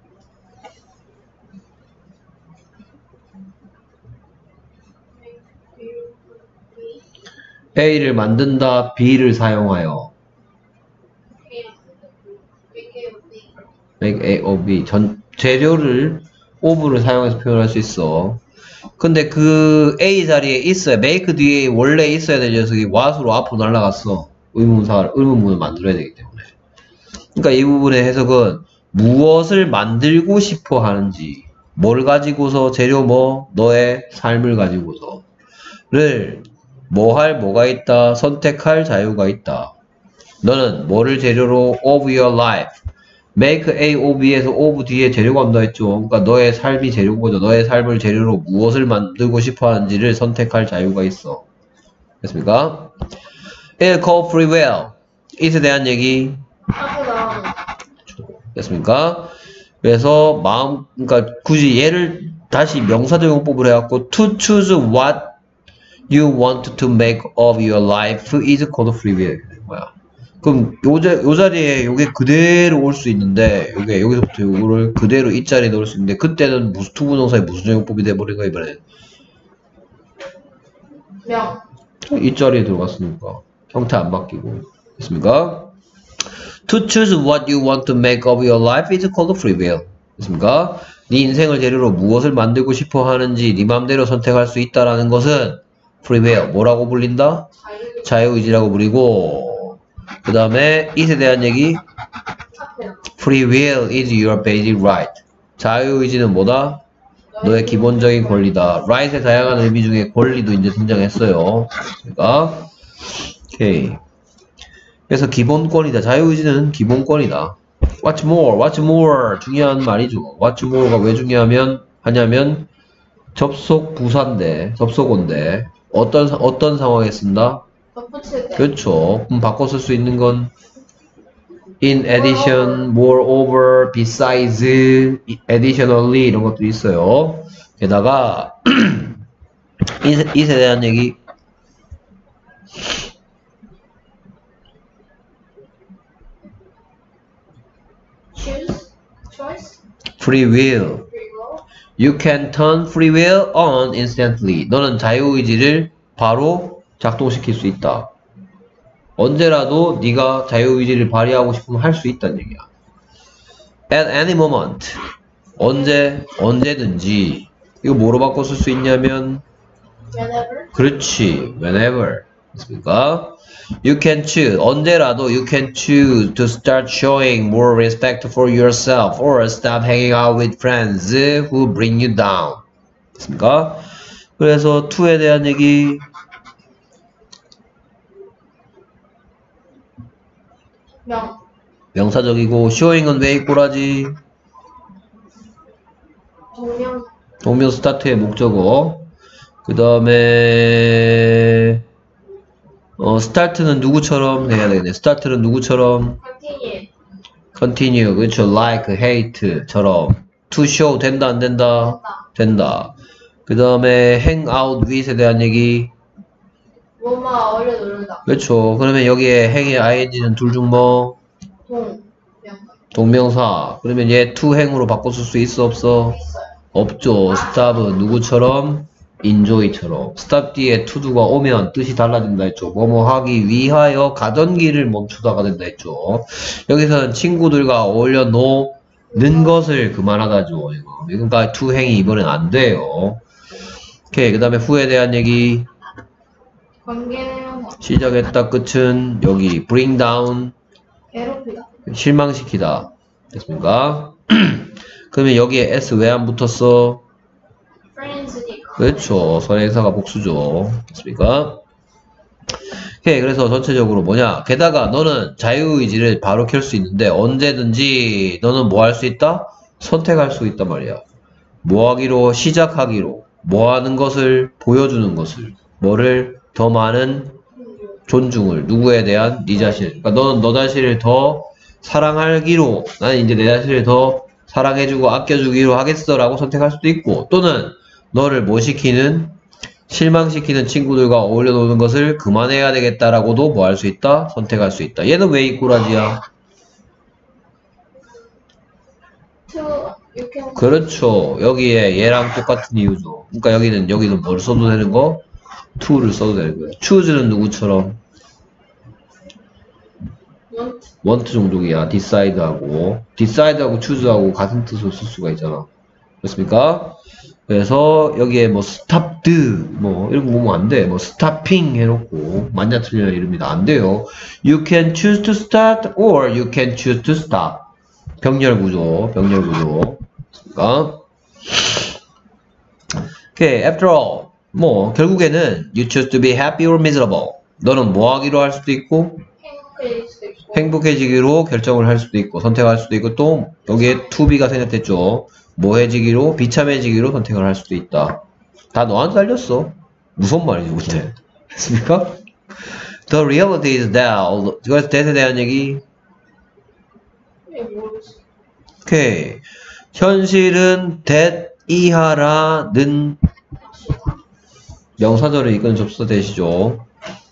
A를 만든다. B를 사용하여. make A of B. 전 재료를 of를 사용해서 표현할 수 있어. 근데 그 A 자리에 있어야 make 뒤에 원래 있어야 될 녀석이 what으로 앞으로 날아갔어. 의문사, 의문문을 만들어야 되기 때문에. 그러니까 이 부분의 해석은 무엇을 만들고 싶어 하는지, 뭘 가지고서 재료 뭐, 너의 삶을 가지고서를 뭐 할 뭐가 있다, 선택할 자유가 있다. 너는 뭐를 재료로 of your life, make A of B에서 of 뒤에 재료가 온다 했죠. 그러니까 너의 삶이 재료인 거죠. 너의 삶을 재료로 무엇을 만들고 싶어 하는지를 선택할 자유가 있어. 됐습니까? It'll call free will. it에 대한 얘기. 됐습니까? 그래서 마음, 그러니까 굳이 얘를 다시 명사적 용법을 해갖고 to choose what you want to make of your life is called free will. 뭐야? 그럼 요, 자, 요 자리에 요게 그대로 올 수 있는데 요게 여기서부터 요거를 그대로 이 자리에 넣을 수 있는데 그때는 무슨 투부정사의 무슨 용법이 돼버린 거야 이번에. 명. 이 자리에 들어갔으니까 형태 안 바뀌고. 됐습니까? To choose what you want to make of your life is called free will. 됐습니까? 네 인생을 재료로 무엇을 만들고 싶어 하는지 네 맘대로 선택할 수 있다라는 것은 free will. 뭐라고 불린다? 자유. 자유의지라고 부리고 그 다음에 it에 대한 얘기 Free will is your basic right. 자유의지는 뭐다? 너의 기본적인 권리다. right의 다양한 의미 중에 권리도 이제 등장했어요. 그러니까 오케이. 그래서 기본권이다. 자유의지는 기본권이다. What's more? What's more? 중요한 말이죠. What's more가 왜 중요하면 하냐면 접속 부사인데 접속어인데 어떤 어떤 상황에 쓴다? 덧붙일 때. 그렇죠. 그럼 바꿔 쓸 수 있는 건 in addition, moreover, besides, additionally 이런 것도 있어요. 게다가 이, 세- 이세 대한 얘기. choose, choice, free will. free will. You can turn free will on instantly. 너는 자유의지를 바로 작동시킬 수 있다. 언제라도 네가 자유의지를 발휘하고 싶으면 할 수 있다는 얘기야. At any moment. 언제, 언제든지. 이거 뭐로 바꿔 쓸 수 있냐면 Whenever, 그렇지. Whenever. 됐습니까? You can choose. 언제라도 you can choose to start showing more respect for yourself or stop hanging out with friends who bring you down. 됐습니까? 그래서 to에 대한 얘기. 명, 명사적이고 showing은 왜 이꼬라지? 동명, 동명 스타트의 목적어. 그 다음에 어 스타트는 누구처럼 해야 되겠네. 스타트는 누구처럼? continue, continue. 그렇죠. like, hate처럼. to show 된다 안 된다? 된다. 된다. 그 다음에 hang out with에 대한 얘기. 뭐뭐 어울려 노른다. 그렇죠. 그러면 여기에 행의 ing는 둘 중 뭐? 동, 명, 동명사. 그러면 얘 to 행으로 바꿔쓸 수 있어 없어? 있어요. 없죠. stop은 누구처럼? enjoy처럼. stop 뒤에 to도가 오면 뜻이 달라진다 했죠. 뭐뭐 하기 위하여 가던 길을 멈추다가 된다 했죠. 여기서는 친구들과 어울려 노는 것을 그만하다죠. 이거. 그러니까 to 행이 이번엔 안 돼요. 오케이. 그 다음에 후에 대한 얘기. 관계명사, 시작했다 끝은 여기 bring down 괴롭히다. 실망시키다. 됐습니까? 그러면 여기에 s 왜 안 붙었어? friends니까. 그렇죠. 선행사가 복수죠. 됐습니까? 오케이. 그래서 전체적으로 뭐냐? 게다가 너는 자유의지를 바로 켤 수 있는데 언제든지 너는 뭐 할 수 있다? 선택할 수 있단 말이야. 뭐 하기로? 시작하기로. 뭐 하는 것을? 보여주는 것을. 뭐를? 더 많은 존중을. 누구에 대한? 네 자신. 그러니까 너는 너 자신을 더 사랑하기로, 나는 이제 내 자신을 더 사랑해주고 아껴주기로 하겠어 라고 선택할 수도 있고, 또는 너를 뭐 시키는? 실망시키는 친구들과 어울려 노는 것을 그만해야 되겠다라고도 뭐 할 수 있다? 선택할 수 있다. 얘는 왜 이꼬라지야? to, you can. 그렇죠. 여기에 얘랑 똑같은 이유죠. 그러니까 여기는 여기는 뭘 써도 되는 거? to를 써도 되는 거예요. choose는 누구처럼? want, want 종족이야. decide하고 decide하고 choose하고 같은 뜻으로 쓸 수가 있잖아. 그렇습니까? 그래서 여기에 뭐 stopped 뭐 이런 거 보면 안 돼. 뭐 stopping 해놓고 맞냐 틀리냐 이럽니다. 안 돼요. You can choose to start or you can choose to stop. 병렬 구조, 병렬 구조. 그러니까 오케이. After all, 뭐 결국에는 you choose to be happy or miserable. 너는 뭐 하기로 할 수도 있고 행복해질 수도 있고. 행복해지기로 결정을 할 수도 있고 선택할 수도 있고 또 여기에 to be가 생략됐죠. 뭐해지기로 비참해지기로 선택을 할 수도 있다. 다 너한테 달렸어. 무슨 말이지 근데. 됐습니까? The reality is that 그래서 that에 대한 얘기. 예, 모르지. 오케이. 현실은 that 이하라는 명사절을 이끄는 접수사 대시죠.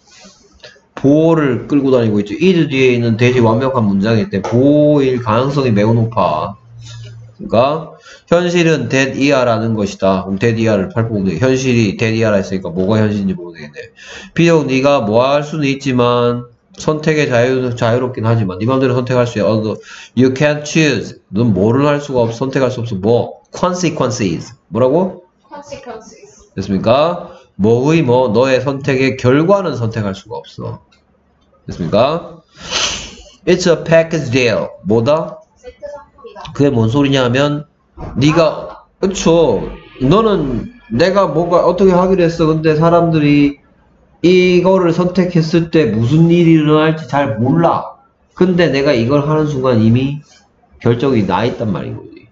보호를 끌고 다니고 있죠. is 뒤에 있는 대시 완벽한 문장일 때 보호일 가능성이 매우 높아. 그러니까 현실은 that 이하라는 것이다. 그럼 that 이하를 팔보면 돼. 현실이 that 이하라 했으니까 뭐가 현실인지 보면 되겠네. 비록 네가 뭐 할 수는 있지만 선택의 자유, 자유롭긴 하지만 네 맘대로 선택할 수 있어. You can't choose. 넌 뭐를 할 수가 없어. 선택할 수 없어. 뭐? consequences. 뭐라고? consequences. 됐습니까? 뭐의 뭐 너의 선택의 결과는 선택할 수가 없어. 됐습니까? It's a package deal. 뭐다? 세트 상품이다. 그게 뭔 소리냐 하면 네가 그쵸. 너는 내가 뭔가 어떻게 하기로 했어. 근데 사람들이 이거를 선택했을 때 무슨 일이 일어날지 잘 몰라. 근데 내가 이걸 하는 순간 이미 결정이 나 있단 말인 거지.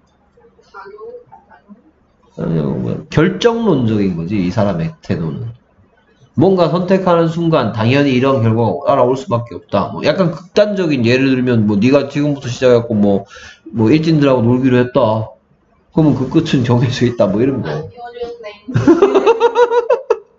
당연, 결정론적인 거지, 이 사람의 태도는. 뭔가 선택하는 순간 당연히 이런 결과가 따라올 수밖에 없다. 뭐 약간 극단적인 예를 들면 뭐 네가 지금부터 시작해갖고 뭐, 뭐 일진들하고 놀기로 했다. 그러면 그 끝은 정해져 있다. 뭐 이런 거. You're just name.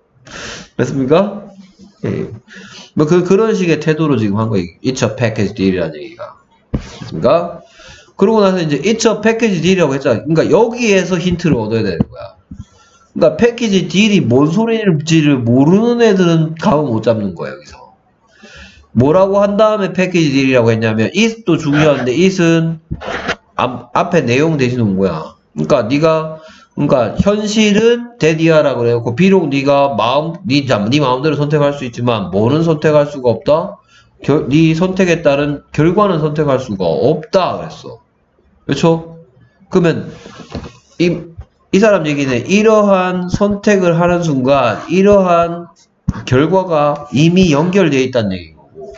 됐습니까? 예. 뭐 그 그런 식의 태도로 지금 한 거예요. It's a package deal이라는 얘기가. 됐습니까? 그러고 나서 이제 It's a package deal이라고 했잖아. 그러니까 여기에서 힌트를 얻어야 되는 거야. 그러니까 패키지 딜이 뭔 소리인지를 모르는 애들은 감을 못 잡는 거야, 여기서. 뭐라고 한 다음에 패키지 딜이라고 했냐면 it도 중요한데 it은 앞, 앞에 내용 대신 온 거야. 그러니까 네가 그러니까 현실은 데디아라고 그래갖고 비록 네가 마음 네, 네 마음대로 선택할 수 있지만 뭐는 선택할 수가 없다. 결, 네 선택에 따른 결과는 선택할 수가 없다 그랬어. 그렇죠? 그러면 이, 이 사람 얘기는 이러한 선택을 하는 순간 이러한 결과가 이미 연결되어 있다는 얘기고,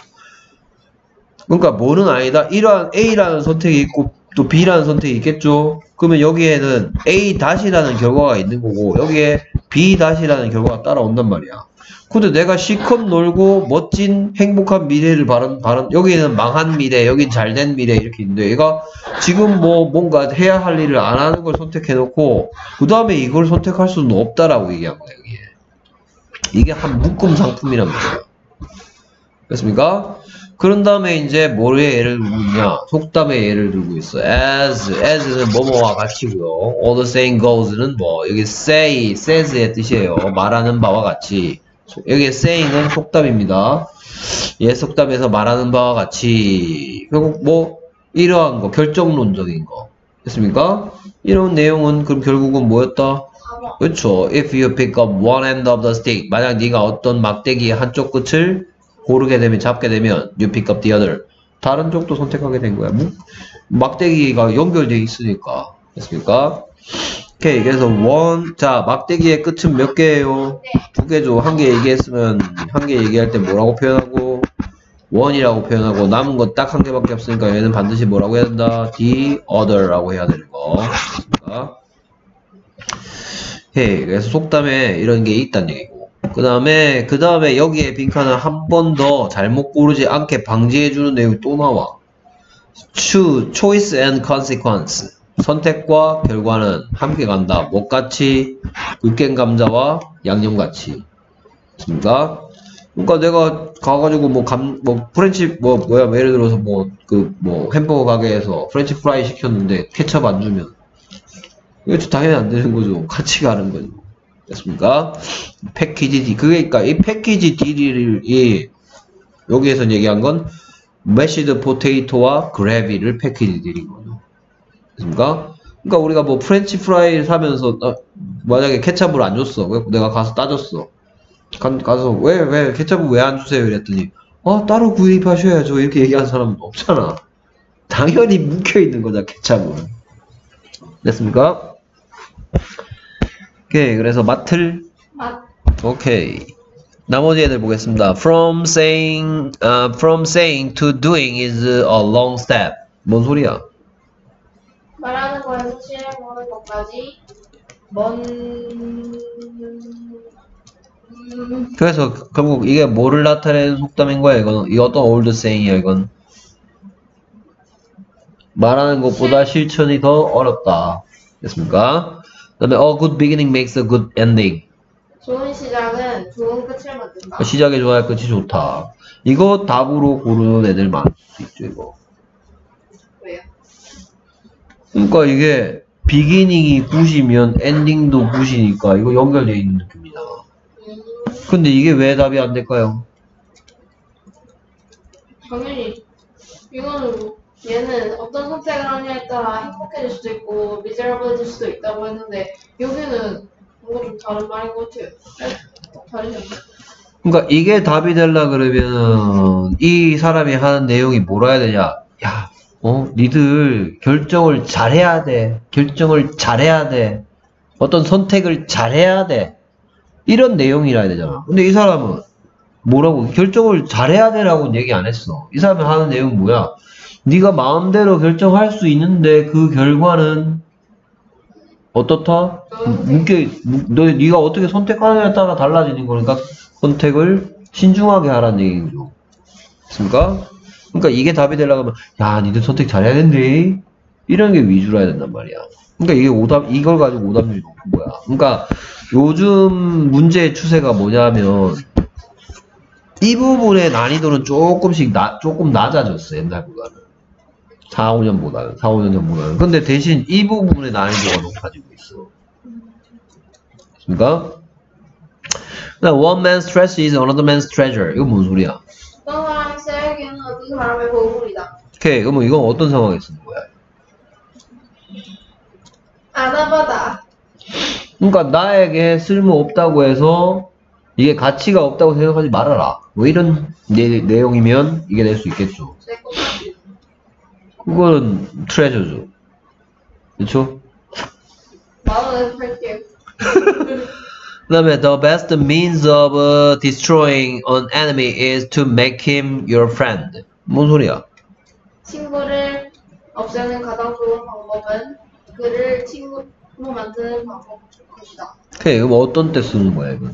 그러니까 뭐는 아니다. 이러한 A라는 선택이 있고 또 B라는 선택이 있겠죠. 그러면 여기에는 A 다시라는 결과가 있는 거고 여기에 B 다시라는 결과가 따라온단 말이야. 근데 내가 실컷 놀고 멋진 행복한 미래를 바란, 바란, 여기는 망한 미래, 여긴 잘된 미래 이렇게 있는데 얘가 지금 뭐 뭔가 해야 할 일을 안 하는 걸 선택해놓고 그 다음에 이걸 선택할 수는 없다라고 얘기한 거야, 여기에. 이게 한 묶음 상품이란 말이야. 됐습니까? 그런 다음에 이제 뭐의 예를 들고 있냐? 속담의 예를 들고 있어. as, as는 뭐뭐와 같이고요. all the saying goes는 뭐, 여기 say, says의 뜻이에요. 말하는 바와 같이. 여기 saying은 속담입니다. 예, 속담에서 말하는 바와 같이. 결국 뭐, 이러한 거, 결정론적인 거. 됐습니까? 이런 내용은 그럼 결국은 뭐였다? 그렇죠. If you pick up one end of the stick. 만약 네가 어떤 막대기의 한쪽 끝을 고르게 되면, 잡게 되면 you pick up the other. 다른 쪽도 선택하게 된 거야. 막대기가 연결되어 있으니까. 됐습니까? 오케이. 그래서 one. 자, 막대기의 끝은 몇 개예요? 두 개죠. 한 개 얘기했으면 한 개 얘기할 때 뭐라고 표현하고 one이라고 표현하고 남은 거 딱 한 개밖에 없으니까 얘는 반드시 뭐라고 해야 된다? the other라고 해야 되는 거. 됐습니까? 오케이. 그래서 속담에 이런 게 있다는 얘기고. 그 다음에, 그 다음에 여기에 빈칸을 한 번 더 잘못 고르지 않게 방지해주는 내용이 또 나와. Choose, choice and consequence. 선택과 결과는 함께 간다. 뭐같이? 으깬 감자와 양념같이. 맞습니까? 그러니까 내가 가가지고 뭐 감, 뭐 프렌치, 뭐, 뭐야, 뭐 예를 들어서 뭐, 그, 뭐 햄버거 가게에서 프렌치 프라이 시켰는데 케첩 안 주면. 이거 당연히 안 되는 거죠. 같이 가는 거죠. 됐습니까? 패키지 D. 그러니까 이 패키지 D이 여기에서 얘기한 건 메시드 포테이토와 그래비를 패키지 D인 거죠. 됐습니까? 그러니까 우리가 뭐 프렌치 프라이 사면서 어, 만약에 케찹을 안 줬어. 내가 가서 따졌어. 가, 가서 왜 왜 케찹을 왜 안 주세요? 이랬더니 아 따로 구입하셔야죠. 이렇게 얘기하는 사람은 없잖아. 당연히 묵혀 있는 거다 케찹은. 됐습니까? 오케이. 그래서 맡을 맛. 오케이. 나머지 애들 보겠습니다. From saying, uh, from saying to doing is a long step. 뭔 소리야? 말하는 거에서 실행하는 것까지 먼. 음, 그래서 결국 이게 뭐를 나타내는 속담인 거야? 이건 이 어떤 old saying이야? 이건 말하는 것보다 실천이 더 어렵다. 됐습니까? 그 다음에 a good beginning makes a good ending. 좋은 시작은 좋은 끝을 만든다. 시작이 좋아야 끝이 좋다. 이거 답으로 고르는 애들 많을 수 있죠, 이거. 왜요? 그러니까 이게 비기닝이 굿이면 엔딩도 굿이니까 이거 연결되어 있는 느낌이다. 음, 근데 이게 왜 답이 안 될까요? 당연히 이거는 얘는 어떤 선택을 하냐에 따라 행복해질 수도 있고 미저러블해질 수도 있다고 했는데 여기는 뭔가 좀 다른 말인 것 같아요. 다르지 않나요? 그러니까 이게 답이 되려 그러면 이 사람이 하는 내용이 뭐라 해야 되냐? 야, 어, 니들 결정을 잘해야 돼. 결정을 잘해야 돼. 어떤 선택을 잘해야 돼. 이런 내용이라 해야 되잖아. 근데 이 사람은 뭐라고 결정을 잘해야 돼라고는 얘기 안 했어. 이 사람이 하는 내용은 뭐야? 네가 마음대로 결정할 수 있는데 그 결과는 어떻다? 묶여, 너, 네가 어떻게 선택하느냐에 따라 달라지는 거니까 선택을 신중하게 하라는 얘기죠. 맞습니까? 그러니까 이게 답이 되려고 하면 야, 니들 선택 잘해야 된대. 이런 게 위주로 해야 된단 말이야. 그러니까 이게 오답, 이걸 가지고 오답률이 높은 거야. 그러니까 요즘 문제의 추세가 뭐냐면 이 부분의 난이도는 조금씩 나, 조금 낮아졌어 옛날보다는 사, 오 년보다는 사, 오 년 전보다는. 근데 대신 이 부분의 난이도가 높아지고 있어. 그러니까 one man's trash is another man's treasure. 이거 뭔 소리야? 어떤 사람이 쓰레기는 어떤 사람의 보물이다. 오케이. 그러면 이건 어떤 상황에 쓰는 거야? 아나바다. 그러니까 나에게 쓸모없다고 해서 이게 가치가 없다고 생각하지 말아라. 뭐 이런 내, 내용이면 이게 될 수 있겠죠. 그거는 트레저죠. 그렇죠? 만원에서 팔게요. 그 다음에 the best means of uh, destroying an enemy is to make him your friend. 뭔 소리야? 친구를 없애는 가장 좋은 방법은 그를 친구로 만드는 방법일 것이다. 오케이. 그럼 어떤 때 쓰는 거야 이건?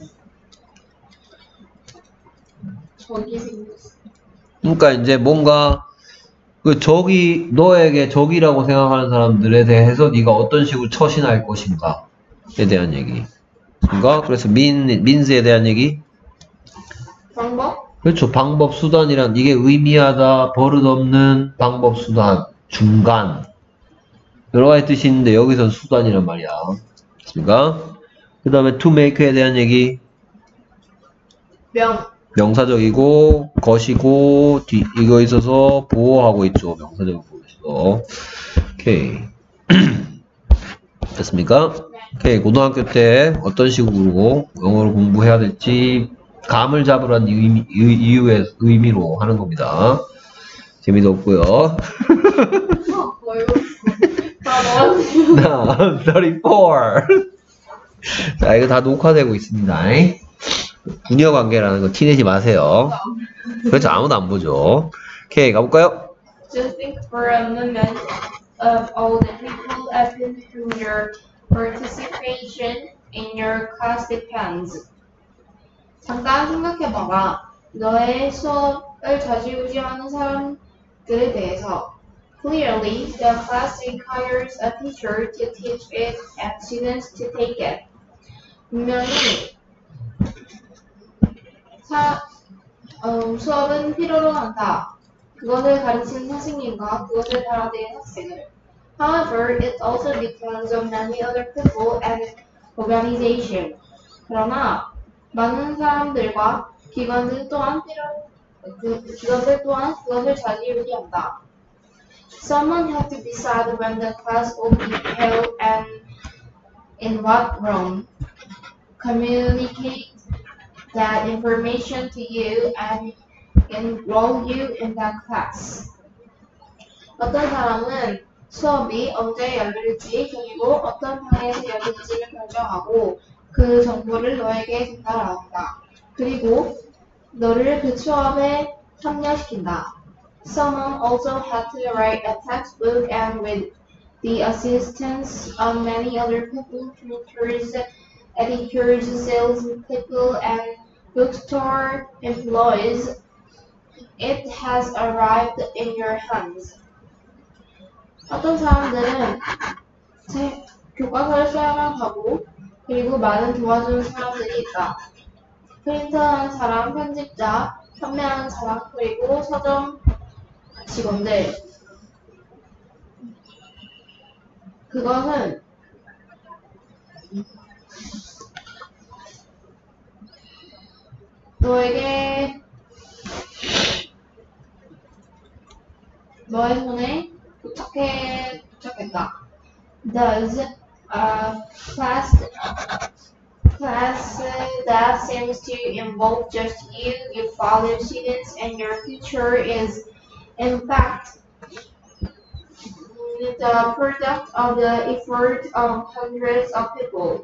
적이 생겼어. 그러니까 이제 뭔가 그 적이 너에게 적이라고 생각하는 사람들에 대해서 네가 어떤 식으로 처신할 것인가에 대한 얘기. 그러니까 그래서 민 민스에 대한 얘기. 방법? 그렇죠. 방법 수단이란 이게 의미하다, 버릇없는 방법 수단, 중간 여러 가지 뜻이 있는데 여기선 수단이란 말이야. 그러니까 그 다음에 to make에 대한 얘기. 명. 명사적이고 것이고 뒤 이거 있어서 보호하고 있죠. 명사적이고 있어. 오케이. 됐습니까? 오케이. 고등학교 때 어떤 식으로 영어를 공부해야 될지 감을 잡으라는 의미, 의, 이유의 의미로 하는 겁니다. 재미도 없고요. 어, 뭐요? 다 넣었네요. 나 삼십사. 자, 이거 다 녹화되고 있습니다. 부녀 관계라는 거 티내지 마세요. 그렇죠. 아무도 안 보죠. 오케이, 가볼까요? Just think for a moment of all the people upon whom your participation in your class depends. 잠깐 생각해봐봐. 너의 수업을 좌지우지하는 사람들에 대해서. Clearly, the class requires a teacher to teach it and students to take it. 분명히 사, 어, 수업은 필요로 한다. 그것을 가르치는 선생님과 그것을 받아들이는 학생을. However, it also depends on many other people and organization. 그러나 많은 사람들과 기관들 또한 필요, 그, 기관들 또한 그것을 좌지우지한다. Someone has to decide when the class will be held and in what room. Communicate that information to you and enroll you in that class. 어떤 사람은 수업이 언제 열릴지 그리고 어떤 방에서 열릴지를 결정하고 그 정보를 너에게 전달한다. 그리고 너를 그 수업에 참여시킨다. Someone also had to write a textbook and with the assistance of many other people, printers, editors, salespeople, and bookstore employees, it has arrived in your hands. 어떤 사람들은 제 교과서를 수행하고 그리고 많은 도와주는 사람들이 있다. 프린터하는 사람, 편집자, 판매하는 사람, 그리고 서점 직원들. 그것은 너에게 너의 손에 도착해 도착했다. Thus, a class class that seems to involve just you, your fellow students, and your future is, in fact, the product of the effort of hundreds of people.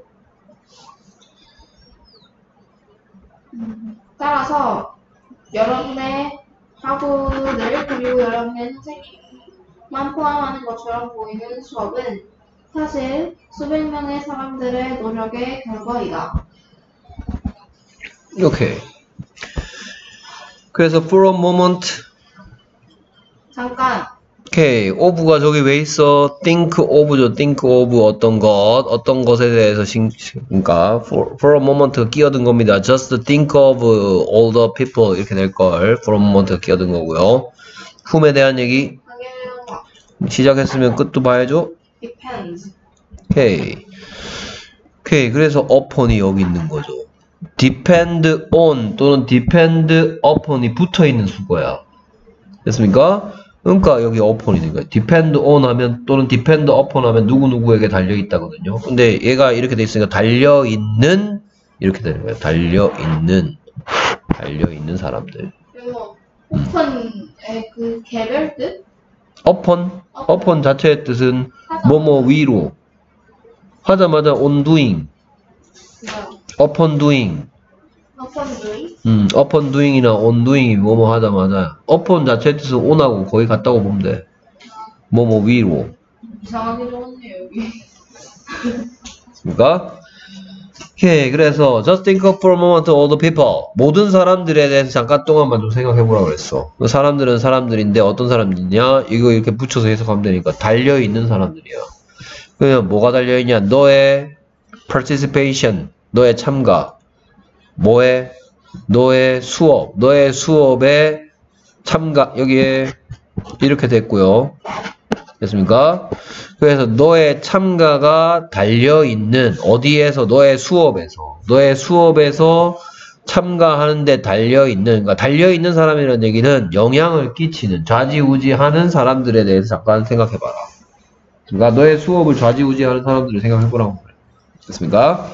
따라서 여러분의 학우들 그리고 여러분의 선생님만 포함하는 것처럼 보이는 수업은 사실 수백 명의 사람들의 노력의 결과이다. 오케이. 그래서 for a moment 잠깐 오케이. of가 저기 왜 있어? think of죠. think of 어떤 것, 어떤 것에 대해서 신, 그러니까 for, for a moment 끼어든 겁니다. just think of all the people 이렇게 될 걸. for a moment 끼어든 거고요. whom에 대한 얘기 시작했으면 끝도 봐야죠. depends. 오케이. 오케이. 그래서 upon이 여기 있는 거죠. depend on 또는 depend upon이 붙어 있는 수거야. 됐습니까? 그러니까 여기 upon이 되는 거야. depend on 하면 또는 depend upon 하면 누구누구에게 달려있다거든요. 근데 얘가 이렇게 돼 있으니까 달려있는 이렇게 되는 거예요. 달려있는 달려있는 사람들. 그리고 open의 그 개별 뜻? upon upon 자체의 뜻은 뭐뭐 위로 하자마자 on doing upon doing open doing? 음, upon doing이나 on doing이 뭐뭐 하자마자 upon 자체의 뜻은 on하고 거의 같다고 보면 돼. 뭐뭐 위로. 이상하게 적었네 여기. 그러니까 오케이. 그래서 just think of for a moment all the people. 모든 사람들에 대해서 잠깐 동안만 좀 생각해보라고 그랬어. 그 사람들은 사람들인데 어떤 사람들이냐? 이거 이렇게 붙여서 해석하면 되니까 달려있는 사람들이야. 그냥 뭐가 달려있냐? 너의 participation, 너의 참가. 뭐에? 너의 수업, 너의 수업에 참가, 여기에 이렇게 됐고요. 됐습니까? 그래서 너의 참가가 달려있는, 어디에서? 너의 수업에서. 너의 수업에서 참가하는데 달려있는, 그러니까 달려있는 사람이라는 얘기는 영향을 끼치는, 좌지우지하는 사람들에 대해서 잠깐 생각해봐라. 그러니까 너의 수업을 좌지우지하는 사람들을 생각해보라고 그래. 됐습니까?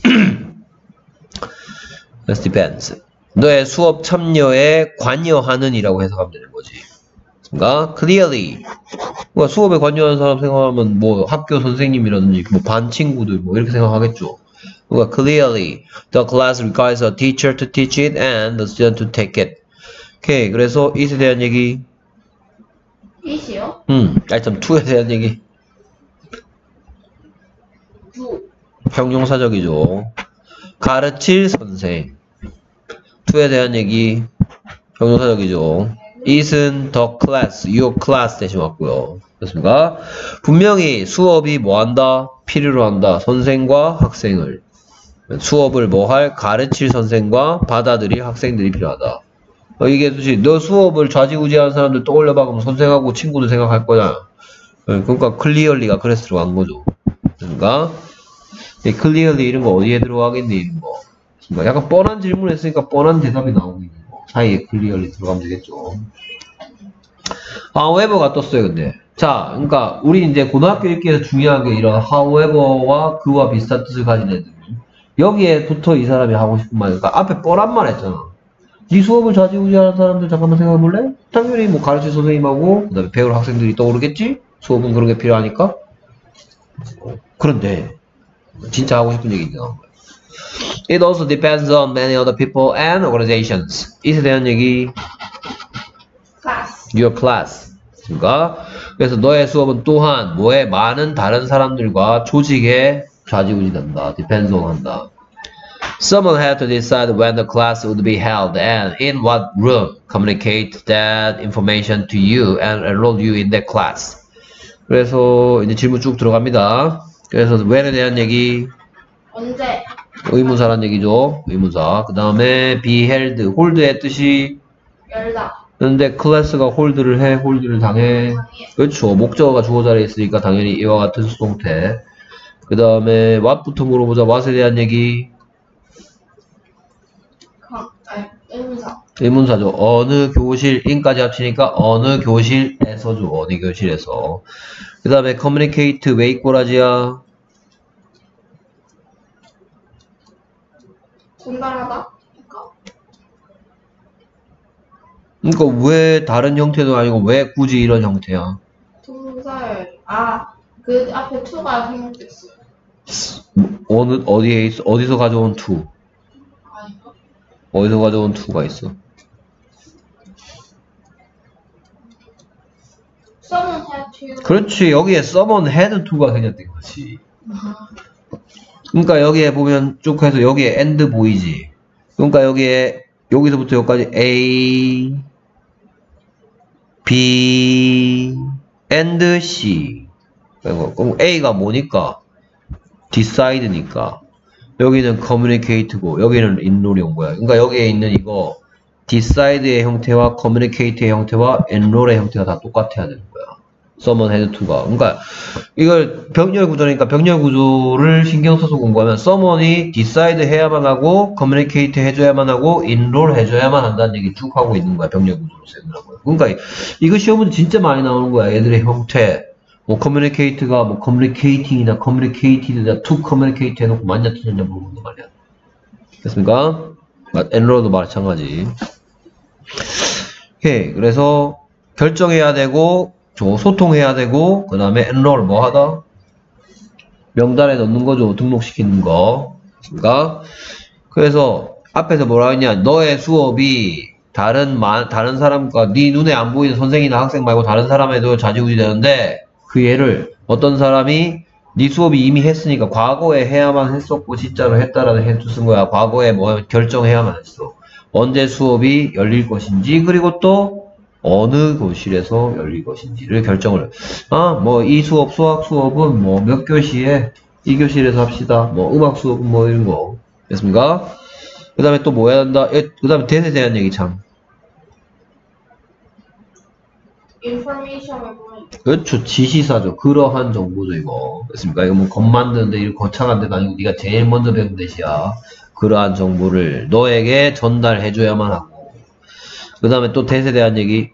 That depends. 너의 수업 참여에 관여하는 이라고 해석하면 되는 거지. 그러니까 clearly. 그러니까 수업에 관여하는 사람 생각하면 뭐 학교 선생님이라든지 뭐 반 친구들 뭐 이렇게 생각하겠죠. 그러니까 clearly the class requires a teacher to teach it and the student to take it. 오케이. 그래서 it에 대한 얘기. it이요? 음. 아이템 이에 대한 얘기. 두. 형용사적이죠. 가르칠 선생. to에 대한 얘기 형용사적이죠. it은 the class, your class 대신 왔고요. 됐습니까? 분명히 수업이 뭐한다? 필요로 한다. 선생과 학생을. 수업을 뭐할? 가르칠 선생과 받아들일 학생들이 필요하다. 어, 이게 도대체 너 수업을 좌지우지하는 사람들 떠올려봐. 그럼 선생하고 친구들 생각할 거냐? 그러니까 clearly가 그래서 들어간 거죠. 그러니까 clearly 이런 거 어디에 들어가겠니? 이런 거. 그러니까 약간 뻔한 질문을 했으니까 뻔한 대답이 나오고 있는 거. 사이에 clearly 들어가면 되겠죠. however가 떴어요, 근데. 자, 그러니까 우리 이제 고등학교 읽기에서 중요한 게 이런 however와 그와 비슷한 뜻을 가진 애들. 여기에부터 이 사람이 하고 싶은 말. 그러니까 앞에 뻔한 말 했잖아. 네 수업을 좌지우지하는 사람들 잠깐만 생각해 볼래? 당연히 뭐 가르칠 선생님하고 그다음에 배울 학생들이 떠오르겠지? 수업은 그런 게 필요하니까. 그런데 진짜 하고 싶은 얘기 나온 거야. It also depends on many other people and organizations. it에 대한 얘기. class. Your class. 그러니까 그래서 너의 수업은 또한 뭐에 많은 다른 사람들과 조직에 좌지우지된다. depends on 한다. Someone had to decide when the class would be held and in what room. Communicate that information to you and enroll you in that class. 그래서 이제 질문 쭉 들어갑니다. 그래서 when에 대한 얘기. 언제? 의문사란 얘기죠. 의문사. 그 다음에 be held, hold의 뜻이 열다. 근데 클래스가 홀드를 해, 홀드를 당해. 그렇죠. 목적어가 주어 자리에 있으니까 당연히 이와 같은 수동태. 그 다음에 what부터 물어보자. what에 대한 얘기. 강, 아니, 의문사. 의문사죠. 어느 교실, in까지 합치니까 어느 교실에서죠. 어느 교실에서. 그 다음에 communicate 왜 이꼬라지야? 전달하다? 그러니까 왜 다른 형태도 아니고 왜 굳이 이런 형태야? 동사열. 아, 그 앞에 to가 생략됐어요. 어느 어디에 있어? 어디서 가져온 to? 아닌가? 어디서 가져온 to가 있어? Someone had to. 그렇지. 여기에 someone had to가 생겼던 거지. 그러니까 여기에 보면 쭉 해서 여기에 and 보이지. 그러니까 여기에 여기서부터 여기까지 A, B, and C. 그럼 A가 뭐니까? decide니까. 여기는 communicate고, 여기는 enroll이 온 거야. 그러니까 여기에 있는 이거, decide의 형태와 communicate의 형태와 enroll의 형태가 다 똑같아야 되는 거야. summon had to가. 그러니까 이걸 병렬 구조니까 병렬 구조를 신경 써서 공부하면 summon이 decide 해야만 하고 communicate 해줘야만 하고 enroll 해줘야만 한다는 얘기 쭉 하고 있는 거야. 병렬 구조로 세우라고요. 그러니까 이거 시험 문제 진짜 많이 나오는 거야. 얘들의 형태. 뭐 communicate가 뭐 communicating이나 communicated이나 to communicate 해놓고 맞냐 틀렸냐 물어보는 말이야. 됐습니까? enroll도 마찬가지. 오케이. 그래서 결정해야 되고 소통해야 되고, 그 다음에 enroll 뭐 하다? 명단에 넣는 거죠. 등록시키는 거. 그러니까 그래서 앞에서 뭐라 했냐? 너의 수업이 다른 마, 다른 사람과 네 눈에 안 보이는 선생이나 학생 말고 다른 사람에도 좌지우지 되는데 그 예를 어떤 사람이 네 수업이 이미 했으니까 과거에 해야만 했었고 진짜로 했다라는 해도 쓴 거야. 과거에 뭐 결정해야만 했어. 언제 수업이 열릴 것인지, 그리고 또 어느 교실에서 열릴 것인지를 결정을. 아, 뭐 이 수업, 수학 수업은 뭐 몇 교시에 이 교실에서 합시다. 뭐 음악 수업은 뭐 이런 거. 됐습니까? 그 다음에 또 뭐 해야 한다? 그 다음에 대세에 대한 얘기 참. 인포메이션을 보면. 그렇죠. 지시사죠. 그러한 정보죠, 이거. 됐습니까? 이거 뭐 겉 만드는데 이렇게 거창한 데가 아니고 네가 제일 먼저 배운 대시야. 그러한 정보를 너에게 전달해줘야만 하고. 그 다음에 또 대세에 대한 얘기.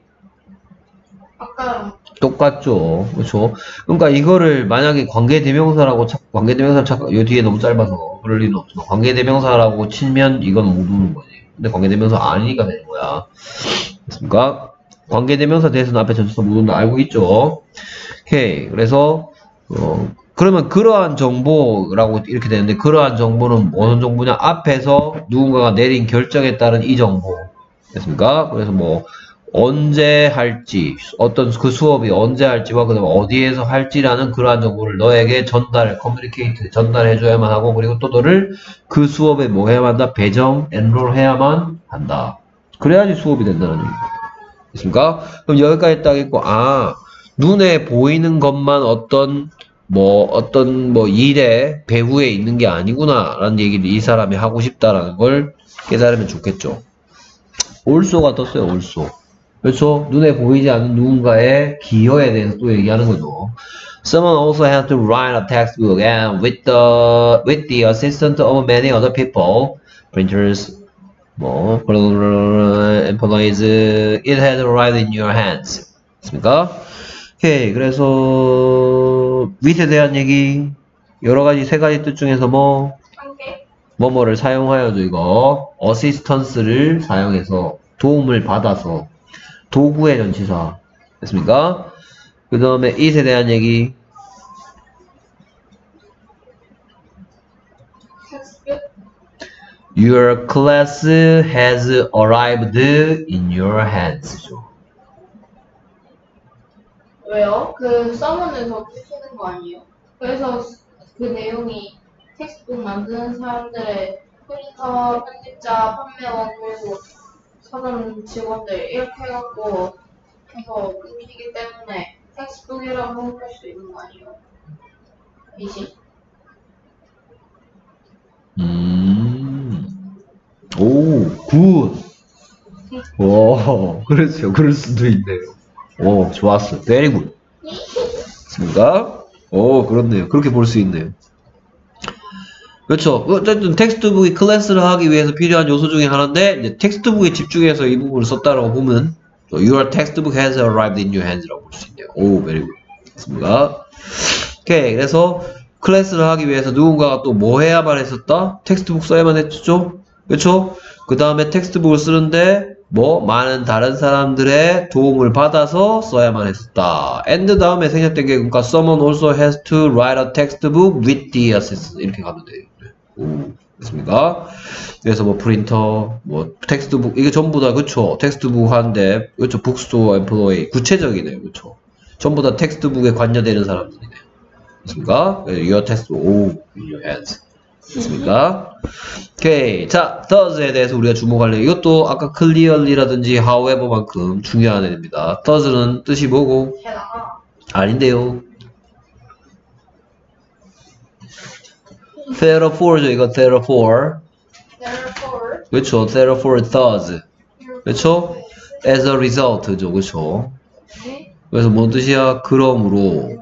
아까 똑같죠. 그렇죠. 그러니까 이거를 만약에 관계대명사라고 찾, 관계대명사를 찾고, 요 뒤에 너무 짧아서 그럴 리는 없지만 관계대명사라고 치면 이건 못 오는 거지. 근데 관계대명사 아니니까 되는 거야. 됐습니까? 관계대명사 대해서는 앞에 전치사 못 온다 알고 있죠. 오케이. 그래서 어, 그러면 그러한 정보라고 이렇게 되는데, 그러한 정보는 어느 정보냐? 앞에서 누군가가 내린 결정에 따른 이 정보. 됐습니까? 그래서 뭐 언제 할지, 어떤 그 수업이 언제 할지와 그 다음에 어디에서 할지라는 그러한 정보를 너에게 전달, 커뮤니케이트, 전달해줘야만 하고, 그리고 또 너를 그 수업에 뭐 해야만 한다? 배정, 엔롤 해야만 한다. 그래야지 수업이 된다는 얘기입니다. 됐습니까? 그럼 여기까지 딱 있고, 아, 눈에 보이는 것만 어떤 뭐 어떤 뭐 일의 배후에 있는 게 아니구나 라는 얘기를 이 사람이 하고 싶다라는 걸 깨달으면 좋겠죠. 올소가 떴어요. 올소. 그렇죠? 눈에 보이지 않는 누군가의 기여에 대해서 또 얘기하는 거죠. Someone also had to write a textbook and with the with the assistance of many other people, printers, 뭐 employees, it had to write in your hands. 됐습니까? 오케이. 그래서 밑에 대한 얘기 여러 가지 세 가지 뜻 중에서 뭐 뭐뭐를 사용하여도 이거 어시스턴스를 사용해서 도움을 받아서 도구의 전치사 됐습니까? 그 다음에 it에 대한 얘기 Your class has arrived in your hands. 왜요? 그 서문에서 쓰시는 거 아니에요? 그래서 그 내용이 텍스트북 만드는 사람들의 프린터, 편집자, 판매원, 그리고 서점 직원들 이렇게 해갖고 해서 끊기기 때문에 텍스트북이라고 생각할 수 있는 거 아니에요? 이시? 음, 오, 굿. 오, 그렇죠. 그럴 수도 있네요. 오, 좋았어. very good. 맞습니까? 오, 그렇네요. 그렇게 볼 수 있네요. 그렇죠. 어쨌든 텍스트북이 클래스를 하기 위해서 필요한 요소 중에 하나인데, 이제 텍스트북에 집중해서 이 부분을 썼다라고 보면, Your textbook has arrived in your hands라고 볼 수 있네요. 오, very good. 맞습니까? 오케이. 그래서 클래스를 하기 위해서 누군가가 또 뭐 해야만 했었다? 텍스트북 써야만 했죠? 그렇죠? 그 다음에 텍스트북을 쓰는데 뭐 많은 다른 사람들의 도움을 받아서 써야만 했었다. and 다음에 생략된 게 그러니까 someone also has to write a textbook with the assistance 이렇게 가면 돼요. 오, 됐습니까? 그래서 뭐 프린터, 뭐 텍스트북 이게 전부 다 그쵸? 텍스트북 하는데 그쵸? 북스토어 엠플로이 구체적이네요. 그쵸? 전부 다 텍스트북에 관여되는 사람들이네요. 됐습니까? Your textbook, oh, in your hands. 됐습니까? 오케이. 자, does에 대해서 우리가 주목할래요. 이것도 아까 clearly라든지 however만큼 중요한 애입니다. does는 뜻이 뭐고? 게다가 아닌데요. therefore 이거 therefore. Therefore, 그렇죠. therefore thus. 그렇죠? as a result죠. 그렇죠? 그래서 뭔 뜻이야? 그러므로.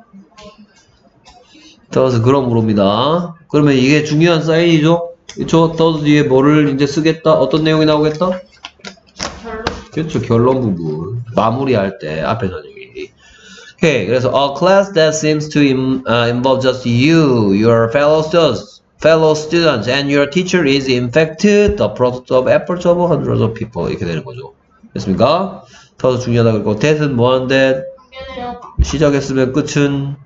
thus 그러므로입니다. 그러면 이게 중요한 사인이죠? 그렇죠? thus 뒤에 뭐를 이제 쓰겠다? 어떤 내용이 나오겠다? 결론. 그렇죠. 결론 부분. 마무리할 때 앞에 전형이. 오케이. 그래서 a class that seems to im, uh, involve just you, your fellow students, fellow students, and your teacher is in fact the product of efforts of hundreds of people. 이렇게 되는 거죠. 됐습니까? 더 중요하다. 그리고 that은 뭐 하는데 관계네요. 시작했으면 끝은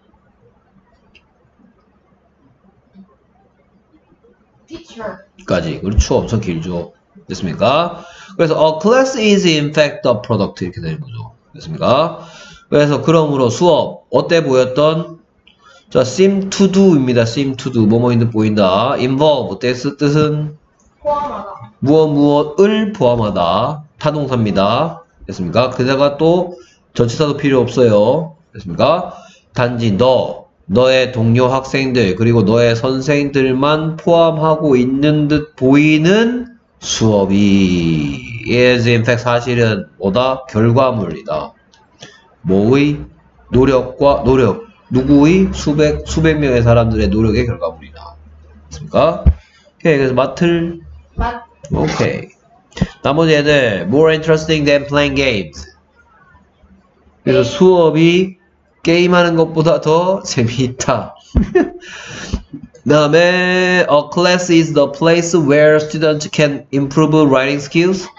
Teacher. 까지. 그렇죠. 엄청 길죠. 됐습니까? 그래서 a class is in fact the product 이렇게 되는 거죠. 됐습니까? 그래서 그러므로 수업 어때 보였던 자 seem to do입니다. seem to do 뭐뭐인듯 보인다. involve 뜻, 뜻은 포함하다. 무엇 무엇을 포함하다. 타동사입니다. 됐습니까? 그다가 또 전치사도 필요 없어요. 됐습니까? 단지 너 너의 동료 학생들 그리고 너의 선생들만 포함하고 있는 듯 보이는 수업이 is in fact 사실은 뭐다? 결과물이다. 뭐의? 노력과 노력 누구의? 수백 수백 명의 사람들의 노력의 결과물이다. 됐습니까? 오케이. 그래서 맡을 맛. 오케이. 나머지 애들 more interesting than playing games. 그래서 수업이 게임하는 것보다 더 재미있다. 그 다음에 a class is the place where students can improve writing skills.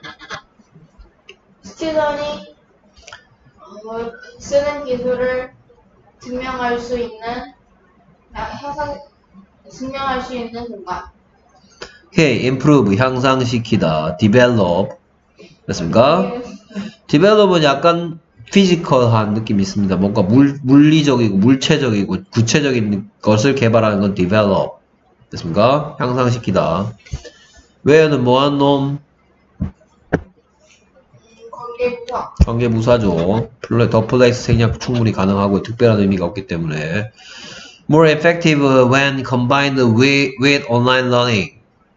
스튜던이 어, 쓰는 기술을 증명할 수 있는 아, 향상 증명할 수 있는 공간. 오케이. improve 향상시키다. develop 됐습니까? develop은 약간 피지컬한 느낌이 있습니다. 뭔가 물, 물리적이고 물체적이고 구체적인 것을 개발하는 건 develop 됐습니까? 향상시키다. where는 뭐한 놈? 관계부사. 관계부사죠. 더 플레이스 생략 충분히 가능하고 특별한 의미가 없기 때문에 more effective when combined with, with online learning.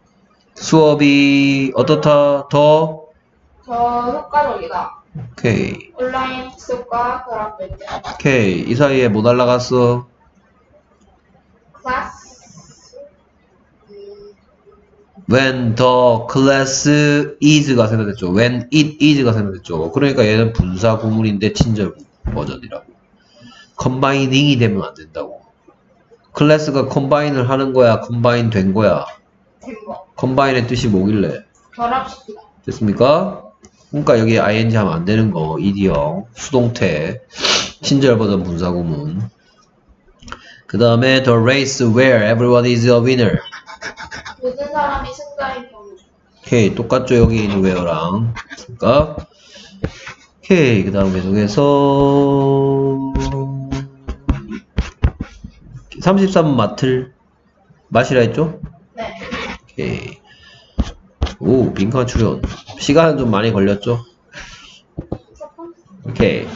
수업이 어떻다? 더 더 효과적이다. 오케이. 온라인 학습과 결합될 때. 오케이. 이 사이에 뭐 날라갔어? 클래스. when the class is가 생각됐죠. when it is가 생각됐죠. 그러니까 얘는 분사 구문인데 친절 버전이라고. combining이 되면 안 된다고. 클래스가 컴바인을 하는 거야? 컴바인 된 거야? 된 거. 컴바인의 뜻이 뭐길래? 결합시키다. 됐습니까? 그러니까 여기 ing 하면 안 되는 거. 이디형 수동태 친절 버전 분사 구문. 그 다음에 the race where everyone is a winner. 모든 사람이 승자인 경우. 오케이. 똑같죠. 여기 있는 where랑. 됐습니까? 오케이. 그 다음 계속해서 삼십삼 번 맡을 마시라 했죠? 네. 오케이. 오, 빈칸 출연. 시간은 좀 많이 걸렸죠? 오케이.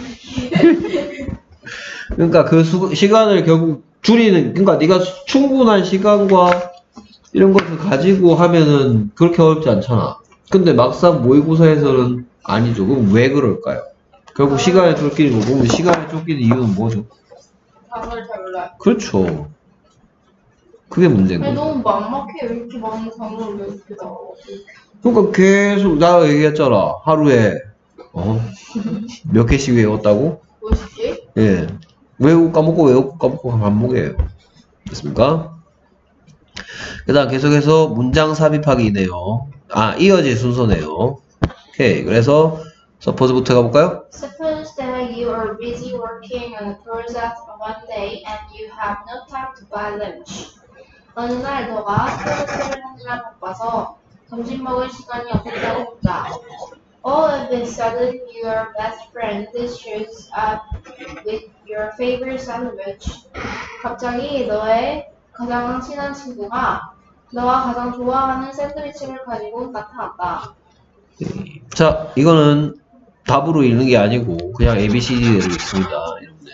그러니까 그 수, 시간을 결국 줄이는, 그러니까 네가 충분한 시간과 이런 것을 가지고 하면은 그렇게 어렵지 않잖아. 근데 막상 모의고사에서는 아니죠. 그럼 왜 그럴까요? 결국 시간에 쫓기는 거 보면 시간에 쫓기는 이유는 뭐죠? 답을 잘 몰라요. 그렇죠. 그게 문제인 근데 거죠. 너무 막막해. 왜 이렇게 많은 단어를 왜 이렇게 나와? 그러니까 계속 나 얘기했잖아. 하루에 어? 몇 개씩 외웠다고? 오십 개? 예. 외우고 까먹고 외우고 까먹고 반복이에요. 됐습니까? 그 다음 계속해서 문장 삽입하기네요. 아, 이어질 순서네요. 오케이. 그래서 서포즈부터 가볼까요? Suppose that you are busy working on a project one day and you have no time to buy lunch. 어느 날 너가 프로젝트를 하느라 바빠서 점심 먹을 시간이 없었다고 보자. All of a sudden, your best friend shows up with your favorite sandwich. 갑자기 너의 가장 친한 친구가 너가 가장 좋아하는 샌드위치를 가지고 나타났다. 자, 이거는 답으로 읽는 게 아니고 그냥 에이비씨디대로 읽습니다. 여러분들.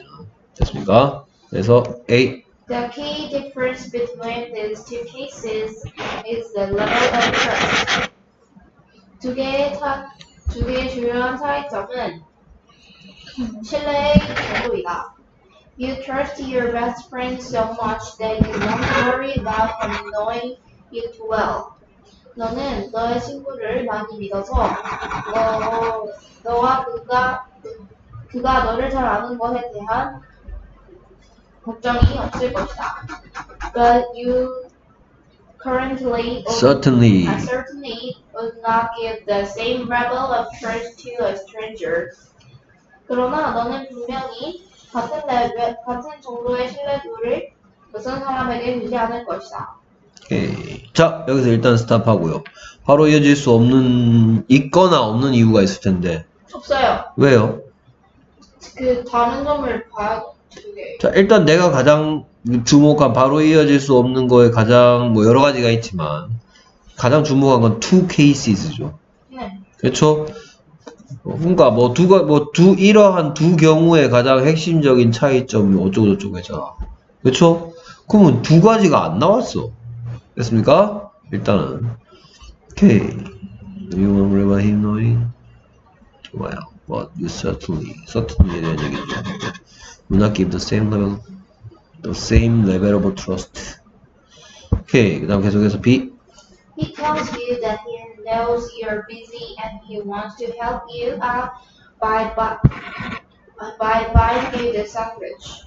됐습니까? 그래서 A. The key difference between these two cases is the level of trust. 두 개의 차, 두 개의 주요한 차이점은 신뢰의 정도이다. You trust your best friend so much that you don't worry about them knowing you too well. 너는 너의 친구를 많이 믿어서 너, 너와 그가 그가 너를 잘 아는 것에 대한 걱정이 없을 것이다. But you currently Certainly. uh, certainly would not give the same level of trust to a stranger. 그러나 너는 분명히 같은 레벨, 같은 정도의 신뢰도를 낯선 사람에게 주지 않을 것이다. 오케이. 자, 여기서 일단 스탑하고요. 바로 이어질 수 없는, 있거나 없는 이유가 있을 텐데. 없어요. 왜요? 그 다른 점을 봐야 그게. 자, 일단 내가 가장 주목한, 바로 이어질 수 없는 거에 가장, 뭐 여러 가지가 있지만, 가장 주목한 건 two cases죠. 네. 그렇죠? 그러니까 뭐 두가 뭐 두 이러한 두 경우의 가장 핵심적인 차이점이 어쩌고 저쩌고 했잖아. 그렇죠? 그러면 두 가지가 안 나왔어. 됐습니까? 일단은 오케이. You won't remember him knowing? 좋아요. But you certainly, certainly에 대한 얘기죠. Do not give the same level, the same level of trust. 오케이. 그다음 계속해서 B. He tells you that he knows you're busy and he wants to help you out by by, by buying you the sandwich.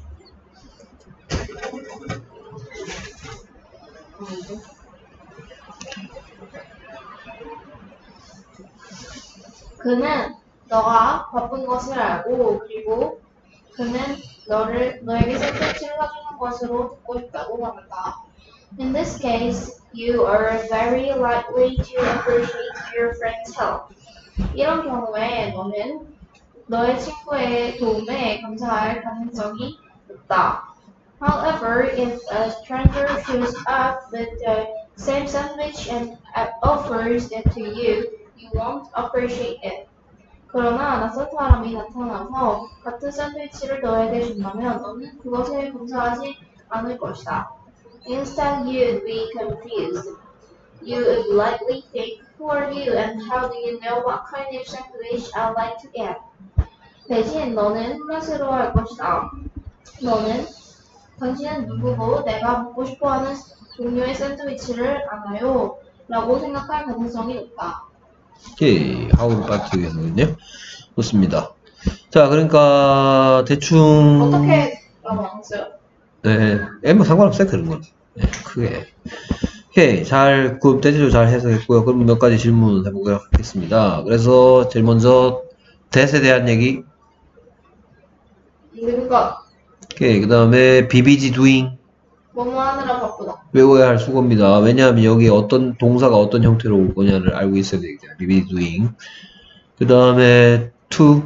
그는 너가 바쁜 것을 알고 그리고 그는 너를 너에게 샌드위치를 사주는 것으로 듣고 싶다고 말한다. In this case, you are very likely to appreciate your friend's help. 이런 경우에 너는 너의 친구의 도움에 감사할 가능성이 높다. However, if a stranger shows up with the same sandwich and offers it to you, you won't appreciate it. 그러나 낯선 사람이 나타나서 같은 샌드위치를 너에게 준다면 너는 그것에 감사하지 않을 것이다. Instead, you'd be confused. You would likely think, who are you and how do you know what kind of sandwich I'd like to get? 대신 너는 혼란스러워할 것이다. 너는 당신은 누구고 내가 먹고 싶어하는 종류의 샌드위치를 아나요? 라고 생각할 가능성이 높다. 오케이. 하우를 빠뜨리겠네요. 좋습니다. 자, 그러니까 대충 어떻게 라고 안 써요? 네, 예, 뭐 상관없어요 그런 건. 네, 크게. 오케이, 잘, 그 대체적으로 잘 해석했고요. 그럼 몇 가지 질문 해보도록 하겠습니다. 그래서 제일 먼저 대세에 대한 얘기. 읽는 것. 오케이, 그 다음에 be busy doing. 뭐뭐 하느라 바쁘다. 외워야 할 수고입니다. 왜냐하면 여기에 어떤 동사가 어떤 형태로 올 거냐를 알고 있어야 되기 때문에 be busy doing. 그 다음에 to.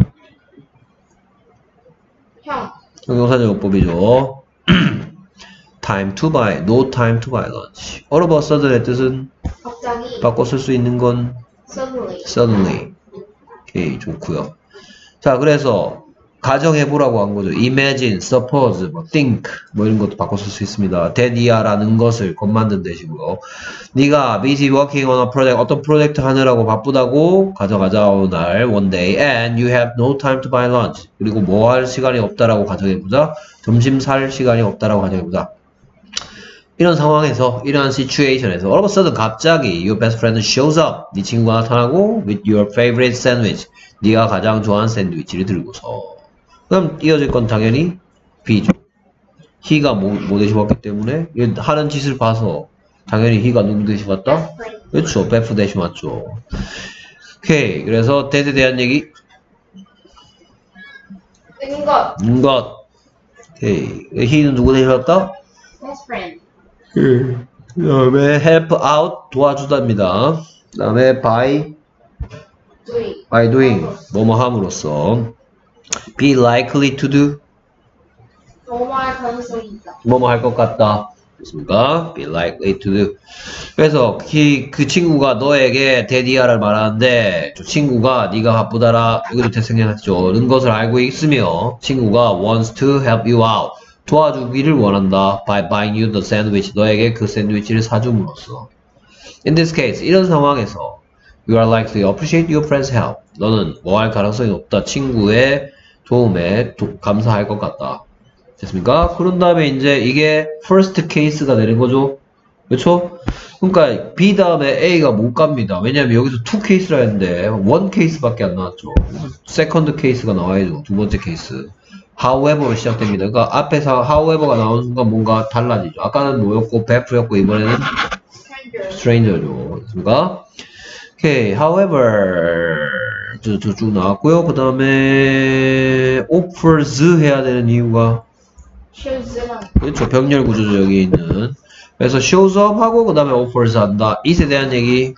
형. 형용사적 어법이죠. time to buy, no time to buy lunch. all of a sudden의 뜻은 갑자기. 바꿔 쓸 수 있는 건 Suddenly. suddenly. 오케이, 좋고요. 자, 그래서 가정해보라고 한 거죠. imagine, suppose, 뭐 think 뭐 이런 것도 바꿔 쓸 수 있습니다. that이야라는 것을 겉 만든 대시고요. 네가 busy working on a project, 어떤 프로젝트 하느라고 바쁘다고 가정하자. 오늘 one day and you have no time to buy lunch. 그리고 뭐 할 시간이 없다라고 가정해보자. 점심 살 시간이 없다라고 가정해보자. 이런 상황에서, 이러한 situation에서 all of a sudden 갑자기 your best friend shows up. 네 친구가 나타나고 with your favorite sandwich. 네가 가장 좋아하는 샌드위치를 들고서. 그럼 이어질 건 당연히 B죠. he가 뭐, 뭐 대신 왔기 때문에 하는 짓을 봐서 당연히 he가 누구 대신 왔다? 그렇죠. 베프 대신 왔죠. 오케이. 그래서 that에 대한 얘기. 읽는 것. 음, 것. 오케이. he는 누구 대신 왔다? Best friend. 그 다음에 help out 도와주다입니다. 그 다음에 by Doing. by doing 뭐뭐 함으로써 be likely to do 뭐뭐 할 가능성이 있다. 뭐뭐 할 것 같다. 됐습니까? be likely to do. 그래서 그, 그 친구가 너에게 대디아를 말하는데 저 친구가 네가 바쁘다라 여기도 대생략했죠. 는 것을 알고 있으며 친구가 wants to help you out. 도와주기를 원한다. by buying you the sandwich. 너에게 그 샌드위치를 사줌으로써. In this case, 이런 상황에서 you are likely to appreciate your friend's help. 너는 뭐 할 가능성이 높다. 친구의 도움에 도, 감사할 것 같다. 됐습니까? 그런 다음에 이제 이게 first case가 되는 거죠. 그렇죠? 그러니까 B 다음에 A가 못 갑니다. 왜냐면 여기서 two case라 했는데 one case밖에 안 나왔죠. second case가 나와야죠. 두 번째 케이스. however로 시작됩니다. 그러니까 앞에서 however가 나오는 순간 뭔가 달라지죠. 아까는 뭐였고 베프였고 이번에는 stranger죠. 됐습니까? 오케이. however 쭉 나왔고요. 그 다음에 offers 해야 되는 이유가 그렇죠. 병렬 구조죠. 여기 있는. 그래서 shows up 하고 그 다음에 offers 한다. it에 대한 얘기.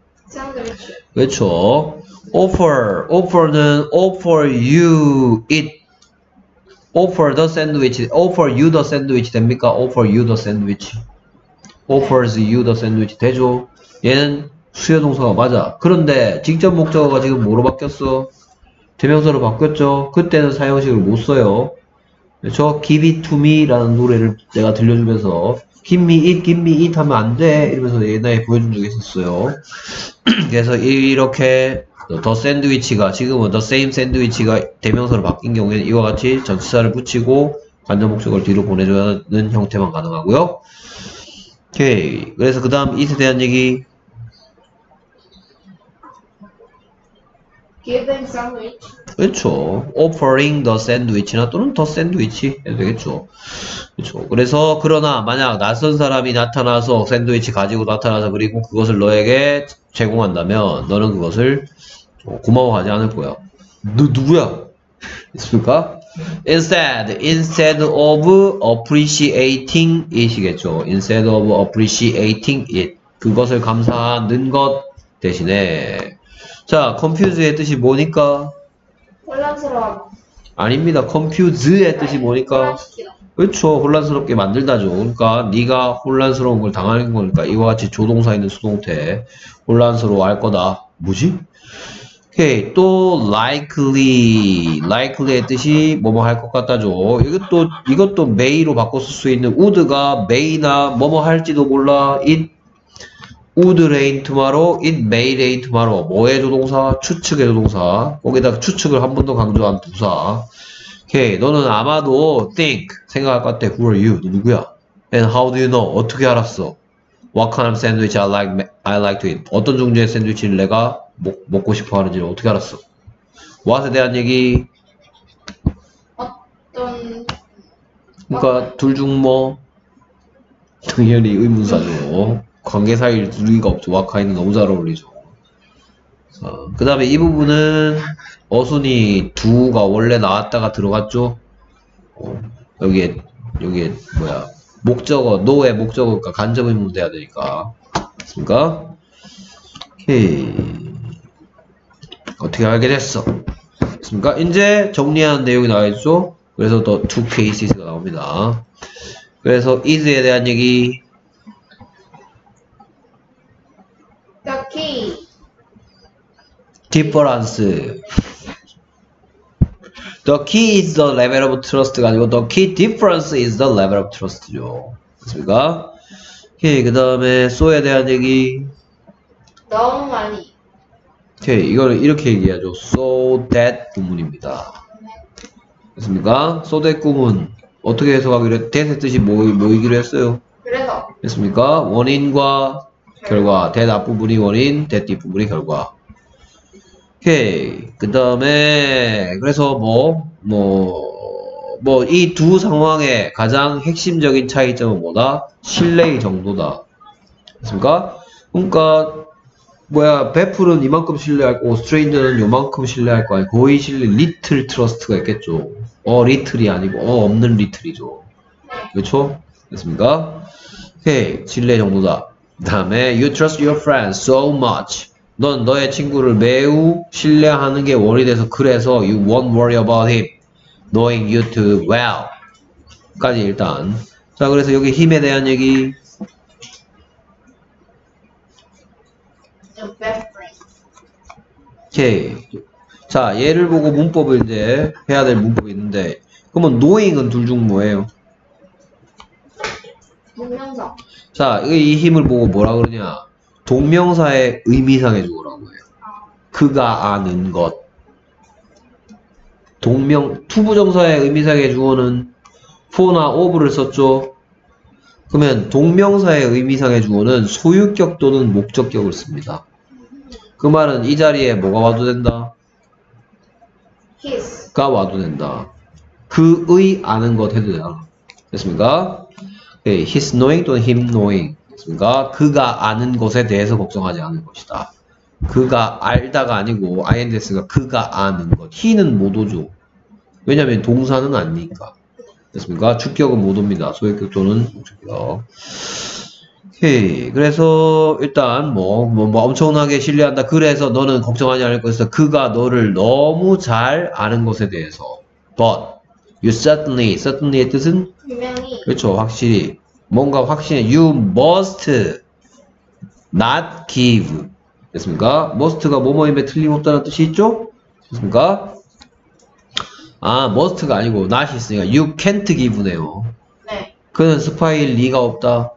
그렇죠. offer. offer는 offer you it. offer the sandwich. offer you the sandwich 됩니까? offer you the sandwich. offers you the sandwich 되죠. 얘는 수요 동사가 맞아. 그런데 직접 목적어가 지금 뭐로 바뀌었어? 대명사로 바뀌었죠. 그때는 사형식을 못 써요. 그렇죠? give it to me 라는 노래를 내가 들려주면서 give me it, give me it 하면 안 돼. 이러면서 옛날에 보여준 적이 있었어요. 그래서 이렇게 더 샌드위치가 지금은 the same 샌드위치가 대명사로 바뀐 경우에는 이와 같이 전치사를 붙이고 관전 목적어를 뒤로 보내주는 형태만 가능하고요. 오케이. 그래서 그 다음 it에 대한 얘기. Giving sandwich. 그렇죠. offering the sandwich나 또는 the sandwich 해도 되겠죠. 그렇죠. 그래서 그러나 만약 낯선 사람이 나타나서 샌드위치 가지고 나타나서 그리고 그것을 너에게 제공한다면 너는 그것을 고마워하지 않을 거야. 너 누구야? 있습니까? Instead, instead of appreciating it이겠죠. Instead of appreciating it. 그것을 감사하는 것 대신에 자, confuse의 뜻이 뭐니까? 혼란스러움. 아닙니다. confuse의 뜻이 뭐니까? 그렇죠. 혼란스럽게 만들다죠. 그러니까 네가 혼란스러운 걸 당하는 거니까 이와 같이 조동사 있는 수동태 혼란스러워할 거다. 뭐지? 오케이. 또 likely, likely의 뜻이 뭐뭐 할 것 같다죠. 이것도 이것도 may로 바꿔 쓸 수 있는 would가 may나 뭐뭐 할지도 몰라. it would rain tomorrow, it may rain tomorrow. 뭐의 조동사? 추측의 조동사. 거기다가 추측을 한 번 더 강조한 부사. 오케이. 너는 아마도 think, 생각할 것 같아. Who are you? 너 누구야? And how do you know? 어떻게 알았어? What kind of sandwich I like, I like to eat? 어떤 종류의 샌드위치를 내가 먹, 먹고 싶어 하는지를 어떻게 알았어? what에 대한 얘기. 어떤 그러니까 둘 중 뭐? 당연히 의문사죠. 관계 사이일 리가 없죠. 와카이는 너무 잘 어울리죠. 그 다음에 이 부분은 어순이 두가 원래 나왔다가 들어갔죠. 어, 여기에 여기에 뭐야 목적어 노의 목적어가 간접 의문 돼야 되니까. 됐습니까? 오케이. 어떻게 알게 됐어? 됐습니까? 이제 정리하는 내용이 나와있죠. 그래서 더 two cases가 나옵니다. 그래서 is에 대한 얘기. The key. difference. The key is the level of trust가 아니고 the key difference is the level of trust죠. 됐습니까? 오케이. 그 다음에 so에 대한 얘기. 너무 많이. 오케이. 이거를 이렇게 얘기하죠. so that 구문입니다. 됐습니까? so that 구문 어떻게 해석하기로 했, that의 뜻이 뭐, 뭐이기로 했어요? 그래서. 됐습니까? 원인과 결과. that 앞부분이 원인, that 뒷부분이 결과. 오케이. 그 다음에, 그래서 뭐, 뭐, 뭐, 이 두 상황의 가장 핵심적인 차이점은 뭐다? 신뢰의 정도다. 됐습니까? 그러니까, 뭐야, 베풀은 이만큼 신뢰할 거고, 스트레인저는 요만큼 신뢰할 거 아니고, 거의 신뢰, 리틀 트러스트가 있겠죠. 어, 리틀이 아니고, 어, 없는 리틀이죠. 그렇죠? 됐습니까? 오케이. 신뢰 정도다. 그 다음에 you trust your friend so much. 넌 너의 친구를 매우 신뢰하는 게 원이 돼서 그래서 you won't worry about him knowing you too well. 까지 일단 자, 그래서 여기 힘에 대한 얘기. 오케이. 자, 얘를 보고 문법을 이제 해야 될 문법이 있는데, 그러면 knowing은 둘 중 뭐예요? 동명사. 자, 이 힘을 보고 뭐라 그러냐? 동명사의 의미상의 주어라고 해요. 그가 아는 것. 동명, 투부정사의 의미상의 주어는 for나 of를 썼죠? 그러면 동명사의 의미상의 주어는 소유격 또는 목적격을 씁니다. 그 말은 이 자리에 뭐가 와도 된다? his. 가 와도 된다. 그의 아는 것 해도 되나? 됐습니까? 네, his knowing 또는 him knowing. 됐습니까? 그가 아는 것에 대해서 걱정하지 않을 것이다. 그가 알다가 아니고 아이엔디에스가 그가 아는 것. he는 못 오죠. 왜냐면 동사는 아니니까. 됐습니까? 주격은 못 옵니다. 소유격 또는 목적격. 오케이. 그래서 일단 뭐, 뭐, 뭐 엄청나게 신뢰한다. 그래서 너는 걱정하지 않을 것이다. 그가 너를 너무 잘 아는 것에 대해서. But you certainly, certainly의 뜻은 분명히. 그렇죠. 확실히 뭔가 확신해. You must not give. 됐습니까? must가 뭐뭐임에 틀림없다는 뜻이 있죠? 됐습니까? 아, must가 아니고 not이 있으니까 you can't give네요. 네. 그는 스파이일 리가 없다.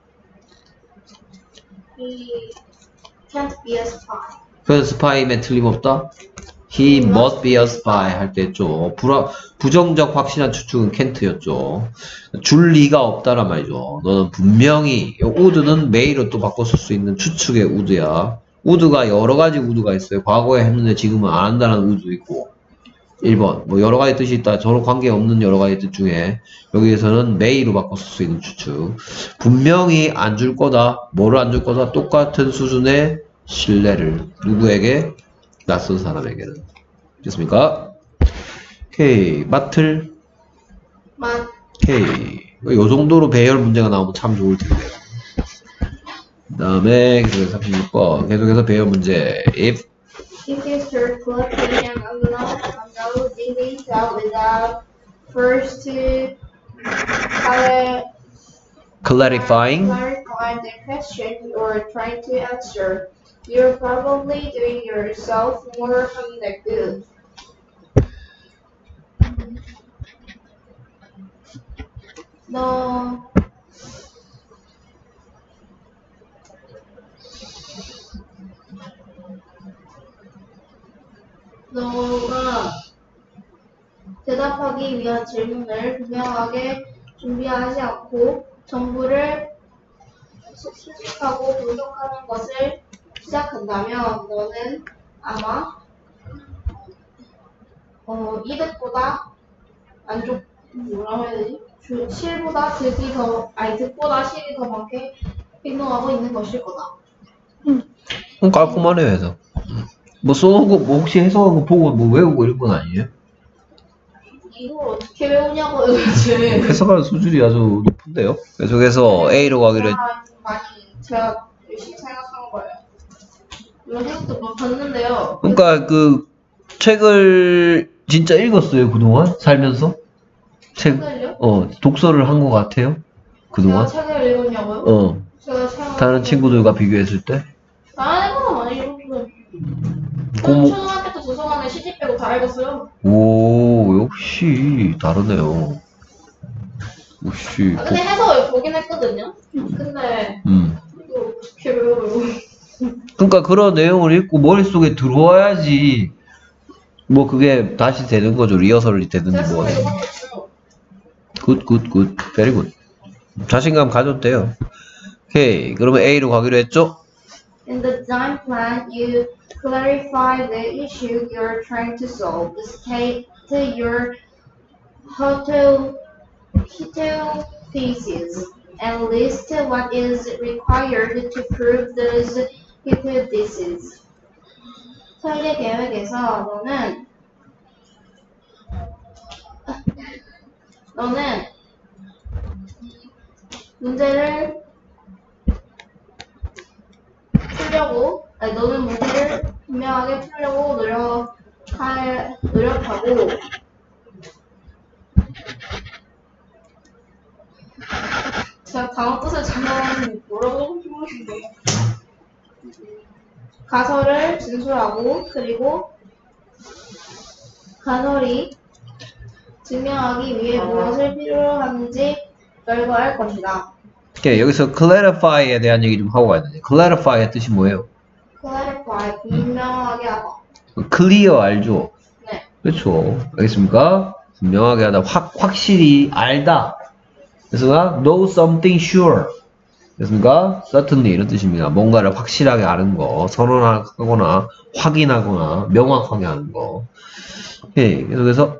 He can't be a spy. 그는 스파이임에 틀림없다. He must be a spy 할 때 했죠. 불화, 부정적 확실한 추측은 can't였죠. 줄 리가 없다란 말이죠. 너는 분명히 would는 may로 또 바꿔 쓸 수 있는 추측의 would야. would가 여러 가지 would가 있어요. 과거에 했는데 지금은 안 한다는 would도 있고. 일 번 뭐 여러 가지 뜻이 있다. 서로 관계없는 여러 가지 뜻 중에 여기에서는 may로 바꿔 쓸 수 있는 추측. 분명히 안 줄 거다. 뭐를 안 줄 거다? 똑같은 수준의 신뢰를 누구에게? 낯선 사람에게는. 됐습니까? 오케이. 맡을. But 오케이. 요 정도로 배열 문제가 나오면 참 좋을 텐데요. 그 다음에 삼십육 번 계속해서 배열 문제. If if you start collecting an unknown unknown data without first to clar- clarifying clarify the question you're trying to answer, you're probably doing yourself more harm than good. 너 너가 대답하기 위한 질문을 분명하게 준비하지 않고 정보를 수집하고 분석하는 것을 시작한다면 너는 아마 어, 이득보다 안 좋, 뭐라고 해야 되지? 주, 실보다 득이 더, 아니 득보다 실이 더 많게 행동하고 있는 것일 거다. 음, 깔끔하네요. 해서 뭐 써놓은 거, 뭐 혹시 해석한 거 보고 뭐 외우고 이런 건 아니에요? 이걸 어떻게 배우냐고요, 도대체. 해석하는 수준이 아주 높은데요? 계속해서 A로 가기로 했... 많이 제가 열심히 생각한 거예요. 이런 해석도 뭐 봤는데요. 그러니까 그 책을 진짜 읽었어요 그동안 살면서? 책, 책을요? 어 독서를 한 것 같아요 그동안? 제가 책을 읽었냐고요? 어 제가 생각. 다른 친구들과 비교했을 때? 다른 애보다 많이 읽었어요. 고모... 초등학교 때 도서관에 시집 빼고 다 읽었어요. 오 역시 다르네요. 역시. 아, 근데 해석을 보긴 했거든요. 근데 음. 이거 어떻게 배워요? 그러니까 그런 내용을 읽고 머릿속에 들어와야지 뭐 그게 다시 되는 거죠. 리허설이 되든지 뭐. 굿, 굿, 굿. 베리 굿. 자신감 가져도 돼요. 오케이. 그러면 A로 가기로 했죠? In the design plan, you clarify the issue you're trying to solve, state your hypothesis, and list what is required to prove those hypotheses. 설계 계획에서 너는 너는 문제를 풀려고 아니 너는 문제를 분명하게 풀려고 노력할 노력하고 제가 단어 뜻을 잘 뭐라고 표현했는데 가설을 진술하고 그리고 가설이 증명하기 위해 무엇을 필요로 하는지 열거할 것이다. 오케이, 여기서 clarify에 대한 얘기 좀 하고 가야 되네. clarify의 뜻이 뭐예요? clarify, 분명하게 하다. clear 알죠? 네. 그렇죠. 알겠습니까? 분명하게 하다, 확, 확실히 알다. 그래서 know something sure. 됐습니까? certainly 이런 뜻입니다. 뭔가를 확실하게 아는 거, 선언하거나 확인하거나 명확하게 하는 거. 오케이, 그래서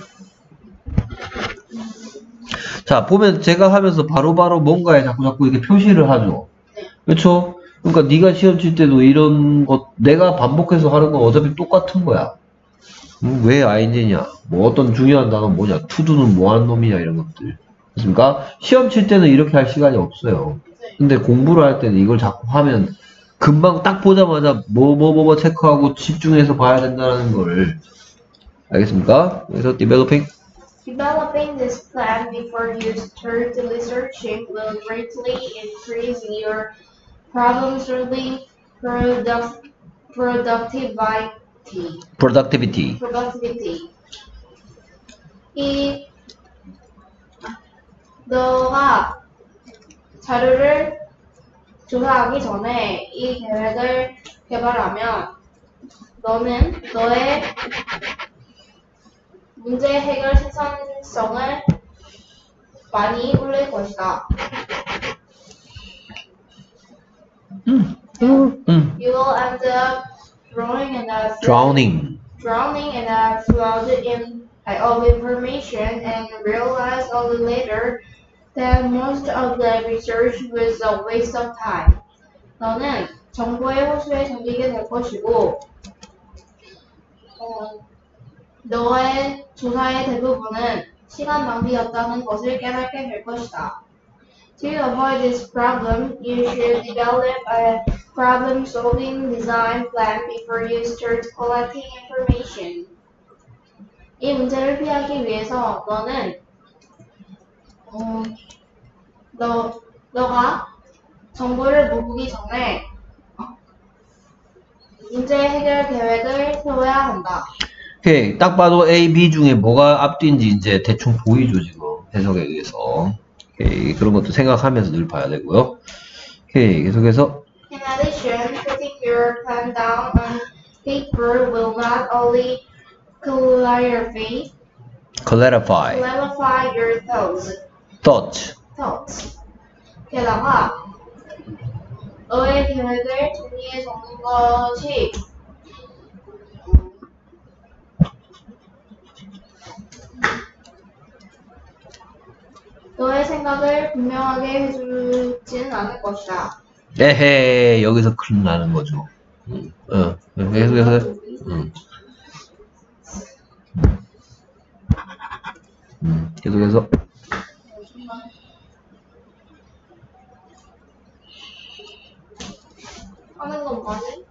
자, 보면 제가 하면서 바로바로 바로 뭔가에 자꾸 자꾸 이렇게 표시를 하죠. 그렇죠? 그러니까 네가 시험 칠 때도 이런 것 내가 반복해서 하는 건 어차피 똑같은 거야. 음, 왜 아이엔지냐? 뭐 어떤 중요한 단어 뭐냐? 투두는 뭐 하는 놈이냐 이런 것들. 그렇습니까? 시험 칠 때는 이렇게 할 시간이 없어요. 근데 공부를 할 때는 이걸 자꾸 하면 금방 딱 보자마자 뭐 뭐 뭐 뭐 체크하고 집중해서 봐야 된다는 걸. 알겠습니까? 그래서 developing Developing this plan before you start researching will greatly increase your problem-solving product, productivity. productivity. productivity. 이 너가 자료를 조사하기 전에 이 계획을 개발하면 너는 너의 문제 해결 생산성을 많이 올릴 것이다. 음, 음, 음. You will end up drowning in a drowning. drowning in a flood in, of information and realize only later that most of the research was a waste of time. 너는 정보의 호수에 잠기게 될 것이고 어, 너의 조사의 대부분은 시간 낭비였다는 것을 깨닫게 될 것이다. To avoid this problem, you should develop a problem-solving design plan before you start collecting information. 이 문제를 피하기 위해서 너는 어, 너, 너가 정보를 모으기 전에 문제 해결 계획을 세워야 한다. 오케이, 딱 봐도 A, B 중에 뭐가 앞뒤인지 이제 대충 보이죠, 지금. 해석에 의해서. 오케이, 그런 것도 생각하면서 늘 봐야 되고요. 오케이, 계속해서. In addition, putting your plan down on paper will not only clarify, clarify. clarify your thoughts, thoughts. thoughts. 게다가 너의 계획을 정리해 적는 것이 너의 생각을 분명하게 해주지는 않을 것이다. 에헤, 여기서 큰일 나는 거죠. 응, 어, 계속해서. 응. 음, 계속해서. 하는 건 뭐지?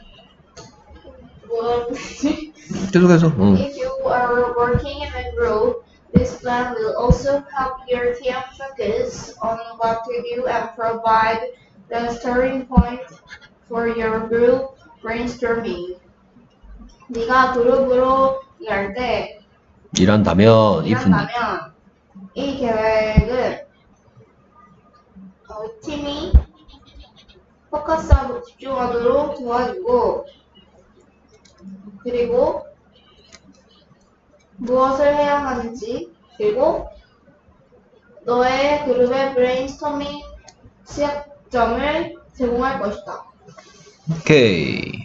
뭐라 그러지? 계속해서. 응. If you are working in a group, this plan will also help your team focus on what to do and provide the starting point for your group brainstorming. 네가 그룹으로 일할 때 일한다면, if 일한다면 이 계획은 어, 팀이 포커스하고 집중하도록 도와주고 그리고 무엇을 해야 하는지 그리고 너의 그룹의 브레인스토밍 시작점을 제공할 것이다. 오케이.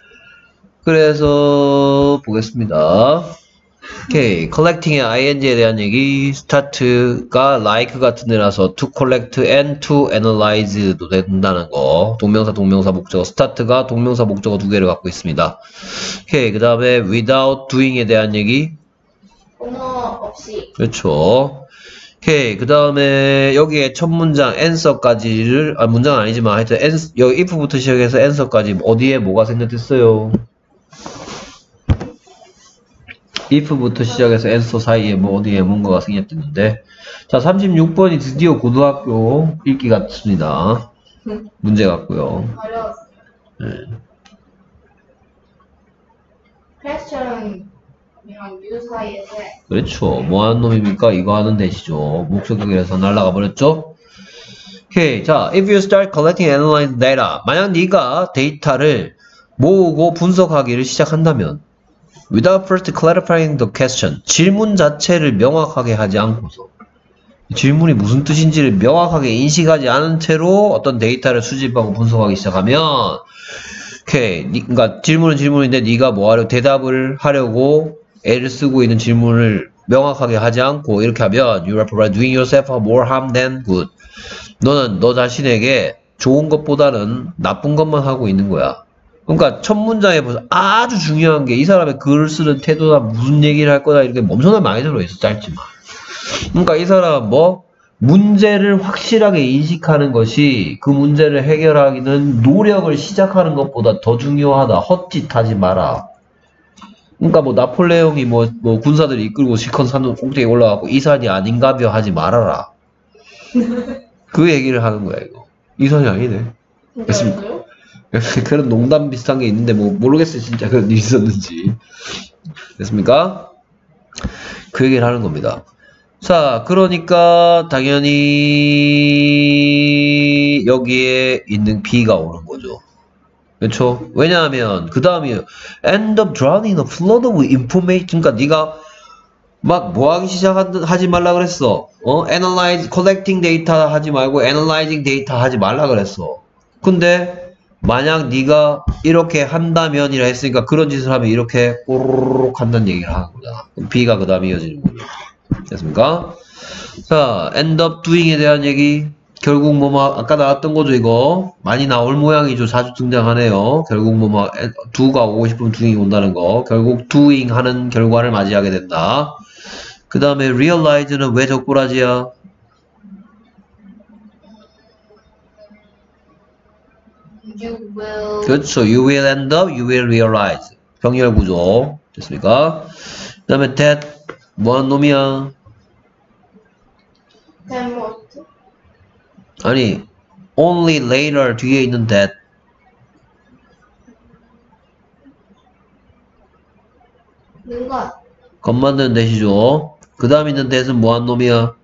그래서 보겠습니다. 오케이. collecting의 ing에 대한 얘기, start가 like 같은 데라서 to collect and to analyze도 된다는 거. 동명사, 동명사, 목적어. start가 동명사, 목적어 두 개를 갖고 있습니다. 오케이. 그 다음에 without doing에 대한 얘기. 공어 없이. 그렇죠. 오케이. 그 다음에 여기에 첫 문장 answer까지를, 아, 문장은 아니지만 하여튼 answer, 여기 if부터 시작해서 answer까지 어디에 뭐가 생략됐어요? if부터 시작해서 answer 사이에 뭐 어디에 뭔가가 생겼는데. 자, 삼십육 번이 드디어 고등학교 읽기 같습니다. 문제 같고요. 어려웠어요. 네. 퀘스천이랑 유 사이에서 그렇죠. 뭐 하는 놈입니까? 이거 하는 대시죠. 목적격이라서 날아가 버렸죠? 오케이. 자, if you start collecting and analyzing data. 만약 네가 데이터를 모으고 분석하기를 시작한다면 without first clarifying the question. 질문 자체를 명확하게 하지 않고서 질문이 무슨 뜻인지를 명확하게 인식하지 않은 채로 어떤 데이터를 수집하고 분석하기 시작하면 오케이. 그러니까 질문은 질문인데 네가 뭐 하려고 대답을 하려고 애를 쓰고 있는 질문을 명확하게 하지 않고 이렇게 하면 you are probably doing yourself more harm than good. 너는 너 자신에게 좋은 것보다는 나쁜 것만 하고 있는 거야. 그러니까 첫 문장에 보면 아주 중요한 게 이 사람의 글을 쓰는 태도나 무슨 얘기를 할 거다 이렇게 엄청나게 많이 들어있어. 짧지만. 그러니까 이 사람은 뭐 문제를 확실하게 인식하는 것이 그 문제를 해결하기는 노력을 시작하는 것보다 더 중요하다. 헛짓하지 마라. 그러니까 뭐 나폴레옹이 뭐, 뭐 군사들 이끌고 실컷 산 꼭대기에 올라가고 이 산이 아닌가벼 하지 말아라. 그 얘기를 하는 거야 이거. 이 산이 아니네. 됐습니까? 그런 농담 비슷한 게 있는데 뭐 모르겠어요 진짜 그런 일이 있었는지. 됐습니까? 그 얘기를 하는 겁니다. 자, 그러니까 당연히 여기에 있는 B가 오는 거죠. 그렇죠? 왜냐하면 그 다음이 end up drowning in a flood of information. 그러니까 네가 막 뭐하기 시작하지 말라 그랬어. 어? analyze, collecting data 하지 말고 analyzing data 하지 말라 그랬어. 근데 만약 네가 이렇게 한다면 이라 했으니까 그런 짓을 하면 이렇게 꼬르륵 한다는 얘기를 하는 거잖아. B가 그 다음에 이어지는 거죠. 됐습니까? 자, end up doing에 대한 얘기. 결국 뭐 막 아까 나왔던 거죠 이거. 많이 나올 모양이죠. 자주 등장하네요. 결국 뭐 막 do가 오고 싶으면 doing이 온다는 거. 결국 doing 하는 결과를 맞이하게 된다. 그 다음에 realize는 왜 적고라지야? You will. 그렇죠. You will end up, you will realize. 병렬 구조. 됐습니까? 그 다음에 that 뭐한 놈이야? Then what? 아니 only later 뒤에 있는 that. 는 것. 겉 만드는 that이죠. 그 다음 있는 that은 뭐한 놈이야?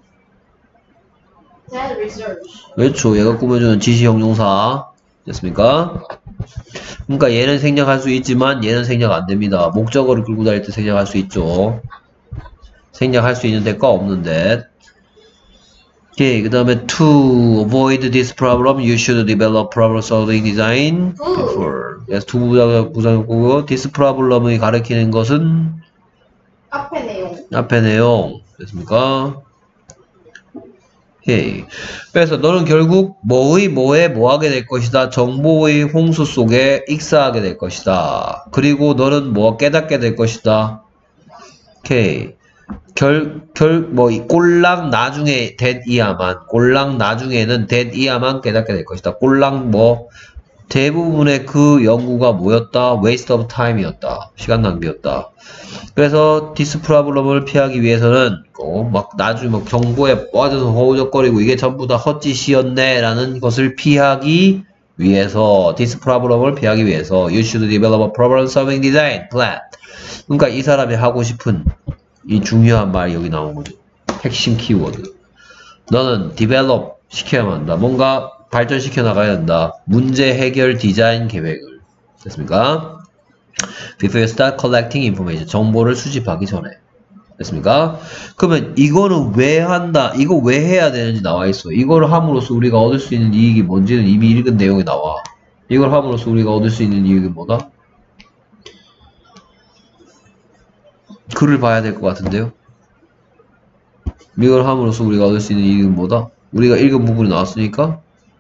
That research. 그렇죠. 얘가 꾸며주는 지시 형용사. 됐습니까? 그러니까 얘는 생략할 수 있지만 얘는 생략 안 됩니다. 목적어를 끌고 다닐 때 생략할 수 있죠. 생략할 수 있는 that과 없는 that. 오케이. 그 다음에 to avoid this problem, you should develop problem solving design before. 그래서 두 부장이고요. this problem이 가리키는 것은 앞에 내용. 앞에 내용. 됐습니까? 오케이. 그래서 너는 결국 뭐의 뭐에 뭐하게 될 것이다. 정보의 홍수 속에 익사하게 될 것이다. 그리고 너는 뭐 깨닫게 될 것이다. 오케이. 결, 결, 뭐, 꼴랑 나중에 됐이야만, 꼴랑 나중에는 됐이야만 깨닫게 될 것이다. 꼴랑 뭐, 대부분의 그 연구가 뭐였다? waste of time이었다. 시간 낭비였다. 그래서 this problem을 피하기 위해서는, 어, 막, 나중에 막 정보에 빠져서 허우적거리고 이게 전부 다 헛짓이었네, 라는 것을 피하기 위해서, this problem을 피하기 위해서, you should develop a problem solving design plan. 그러니까 이 사람이 하고 싶은, 이 중요한 말이 여기 나온 거죠. 핵심 키워드. 너는 develop 시켜야만 한다. 뭔가 발전시켜 나가야 한다. 문제 해결 디자인 계획을. 됐습니까? Before you start collecting information. 정보를 수집하기 전에. 됐습니까? 그러면 이거는 왜 한다? 이거 왜 해야 되는지 나와 있어. 이걸 함으로써 우리가 얻을 수 있는 이익이 뭔지는 이미 읽은 내용이 나와. 이걸 함으로써 우리가 얻을 수 있는 이익은 뭐다? 글을 봐야 될 것 같은데요. 이걸 함으로써 우리가 얻을 수 있는 이익은 뭐다? 우리가 읽은 부분이 나왔으니까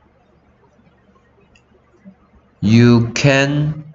You can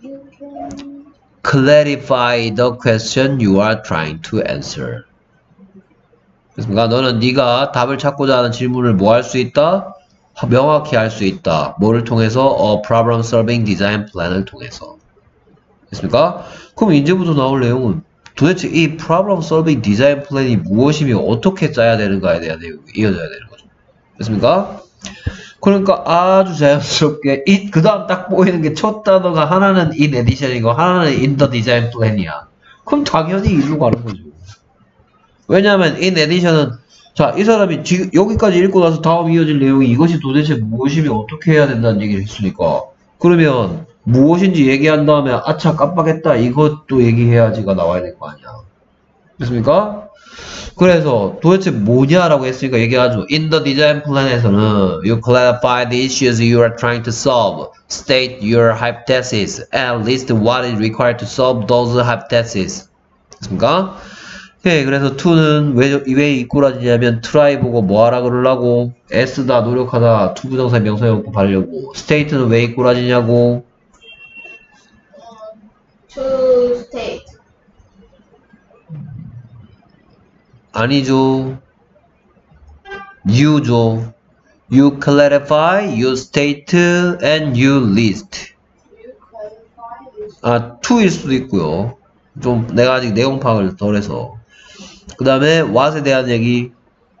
clarify the question you are trying to answer. 그렇습니까? 너는 네가 답을 찾고자 하는 질문을 뭐 할 수 있다? 명확히 할 수 있다. 뭐를 통해서? A problem solving design plan을 통해서. 됐습니까? 그럼 이제부터 나올 내용은 도대체 이 problem solving design plan이 무엇이며 어떻게 짜야 되는가에 대한 내용이 이어져야 되는 거죠. 됐습니까? 그러니까 아주 자연스럽게 이, 그 다음 딱 보이는 게 첫 단어가 하나는 in addition이고 하나는 in the design plan이야. 그럼 당연히 일로 가는 거죠. 왜냐하면 in addition은 자, 이 사람이 지금 여기까지 읽고 나서 다음 이어질 내용이 이것이 도대체 무엇이며 어떻게 해야 된다는 얘기를 했으니까 그러면 무엇인지 얘기한 다음에 아차 깜빡했다 이것도 얘기해야지가 나와야 될 거 아니야. 됐습니까? 그래서 도대체 뭐냐라고 했으니까 얘기하죠. In the design plan에서는 you clarify the issues you are trying to solve, state your hypothesis, and list what is required to solve those hypotheses. 됐습니까? 오케이, 그래서 to는 왜, 왜 이꼬라지냐면 try 보고 뭐 하라 그러려고 애쓰다 노력하다 to 부정사 명사에 없고 바르려고 state는 왜 이꼬라지냐고 to state. 아니죠. you죠. you clarify, you state, and you list. You clarify, you 아, to일 수도 있고요. 좀 내가 아직 내용 파악을 덜 해서. 그 다음에 what에 대한 얘기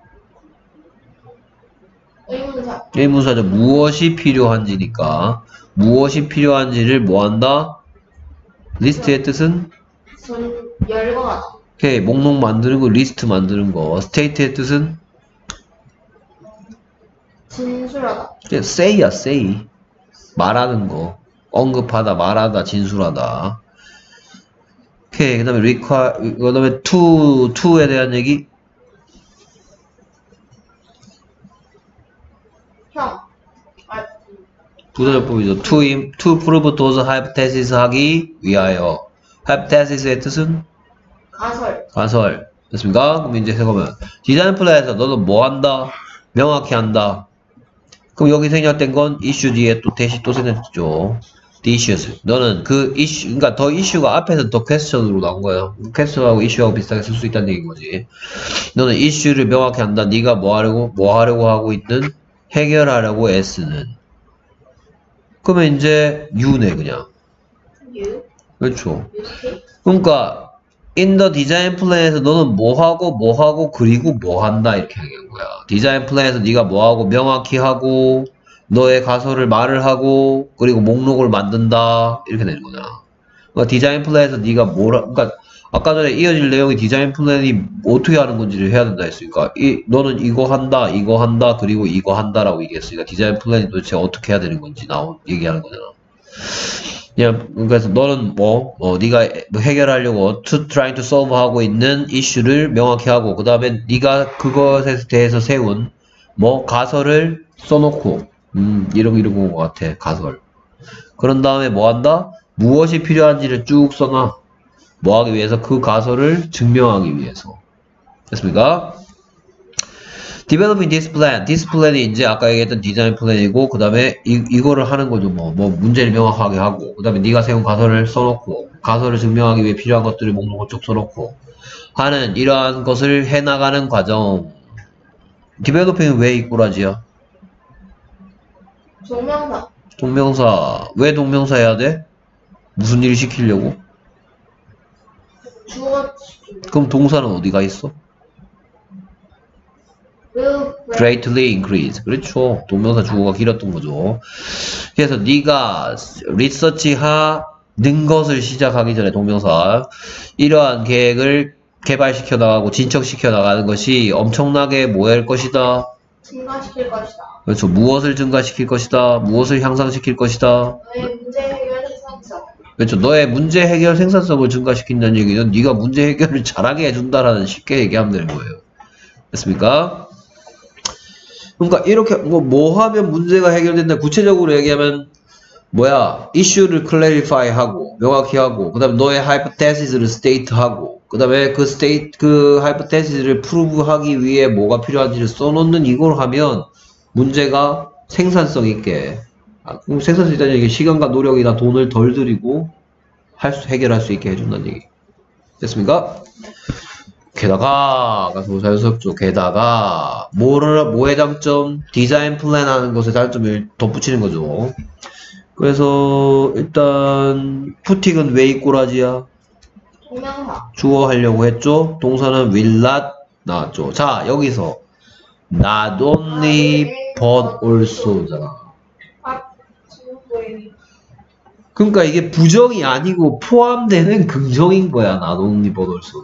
의문사. 의문사죠. 무엇이 필요한지니까 무엇이 필요한지를 뭐한다? 리스트의 뜻은 전 열거하다. 오케이, 목록 만드는 거, 리스트 만드는 거. 스테이트의 뜻은 진술하다. say야, say. 말하는 거. 언급하다, 말하다, 진술하다. 오케이, 그 다음에 require, 그 다음에 to, to에 대한 얘기. 형. 아, 부사절법이죠. to, im- to prove those hypotheses 하기 위하여. hypothesis의 뜻은 가설. 가설. 됐습니까? 그럼 이제 해보면 디자인 플랜에서 너는 뭐 한다? 명확히 한다. 그럼 여기 생략된 건 이슈 뒤에 또 대시 또 생략했죠. the issues. 너는 그 이슈, 그러니까 더 이슈가 앞에서 더 퀘스천으로 나온 거예요. 퀘스천하고 이슈하고 비슷하게 쓸 수 있다는 얘기인 거지. 너는 이슈를 명확히 한다. 네가 뭐 하려고 뭐 하려고 하고 있는 해결하려고 애쓰는. 그러면 이제 you네 그냥. You. 그렇죠. You state. 그러니까 in the design plan에서 너는 뭐 하고 뭐 하고 그리고 뭐 한다 이렇게 얘기한 거야. 디자인 플랜에서 네가 뭐 하고 명확히 하고 너의 가설을 말을 하고 그리고 목록을 만든다 이렇게 되는 거잖아. 그러니까 디자인 플랜에서 네가 뭘 그러니까 아까 전에 이어질 내용이 디자인 플랜이 어떻게 하는 건지를 해야 된다 했으니까 이 너는 이거 한다 이거 한다 그리고 이거 한다라고 얘기했으니까 디자인 플랜이 도대체 어떻게 해야 되는 건지 나오 얘기하는 거잖아. 그냥 그래서 너는 뭐, 어, 네가 해결하려고 to trying to solve 하고 있는 이슈를 명확히 하고 그 다음에 네가 그것에 대해서 세운 뭐 가설을 써놓고 음 이러고 이러고 온 것 같아 가설. 그런 다음에 뭐 한다? 무엇이 필요한지를 쭉 써놔. 뭐 하기 위해서? 그 가설을 증명하기 위해서. 됐습니까? Developing this plan. This plan이 이제 아까 얘기했던 디자인 플랜이고, 그 다음에 이, 이거를 하는 거죠. 뭐, 뭐, 문제를 명확하게 하고, 그 다음에 네가 세운 가설을 써놓고, 가설을 증명하기 위해 필요한 것들을 목록을 쭉 써놓고, 하는 이러한 것을 해나가는 과정. Developing은 왜 이꼬라지야? 동명사. 동명사. 왜 동명사 해야 돼? 무슨 일 시키려고? 주어. 그럼 동사는 어디가 있어? will greatly increase. 그렇죠. 동명사 주어가 길었던 거죠. 그래서 네가 리서치하는 것을 시작하기 전에 동명사 이러한 계획을 개발시켜 나가고 진척시켜 나가는 것이 엄청나게 뭐 할 것이다. 증가시킬 것이다. 그렇죠. 무엇을 증가시킬 것이다. 무엇을 향상시킬 것이다. 너의 문제 해결 생산성. 그렇죠. 너의 문제 해결 생산성을 증가시킨다는 얘기는 네가 문제 해결을 잘하게 해준다라는 쉽게 얘기하면 되는 거예요. 됐습니까? 그러니까 이렇게 뭐, 뭐 하면 문제가 해결된다. 구체적으로 얘기하면 뭐야 이슈를 클래리파이 하고 명확히 하고 그 다음에 너의 하이포테시스를 스테이트 하고 그 다음에 그 스테이트 그 하이포테시스를 프루브 하기 위해 뭐가 필요한지를 써놓는 이걸 하면 문제가 생산성 있게 아, 그럼 생산성 있다는 얘기 시간과 노력이나 돈을 덜 들이고 할 수, 해결할 수 있게 해준다는 얘기 됐습니까? 게다가 가서 자연스럽죠. 게다가 뭐를 뭐의 장점 디자인 플랜 하는 것의 장점을 덧붙이는 거죠. 그래서 일단 푸틱은 왜 이꼬라지야? 동명사. 주어 하려고 했죠. 동사는 will not 나왔죠. 자, 여기서 not only but also잖아. 아, 지금 보이니. 그러니까 이게 부정이 아니고 포함되는 긍정인 거야. not only but also.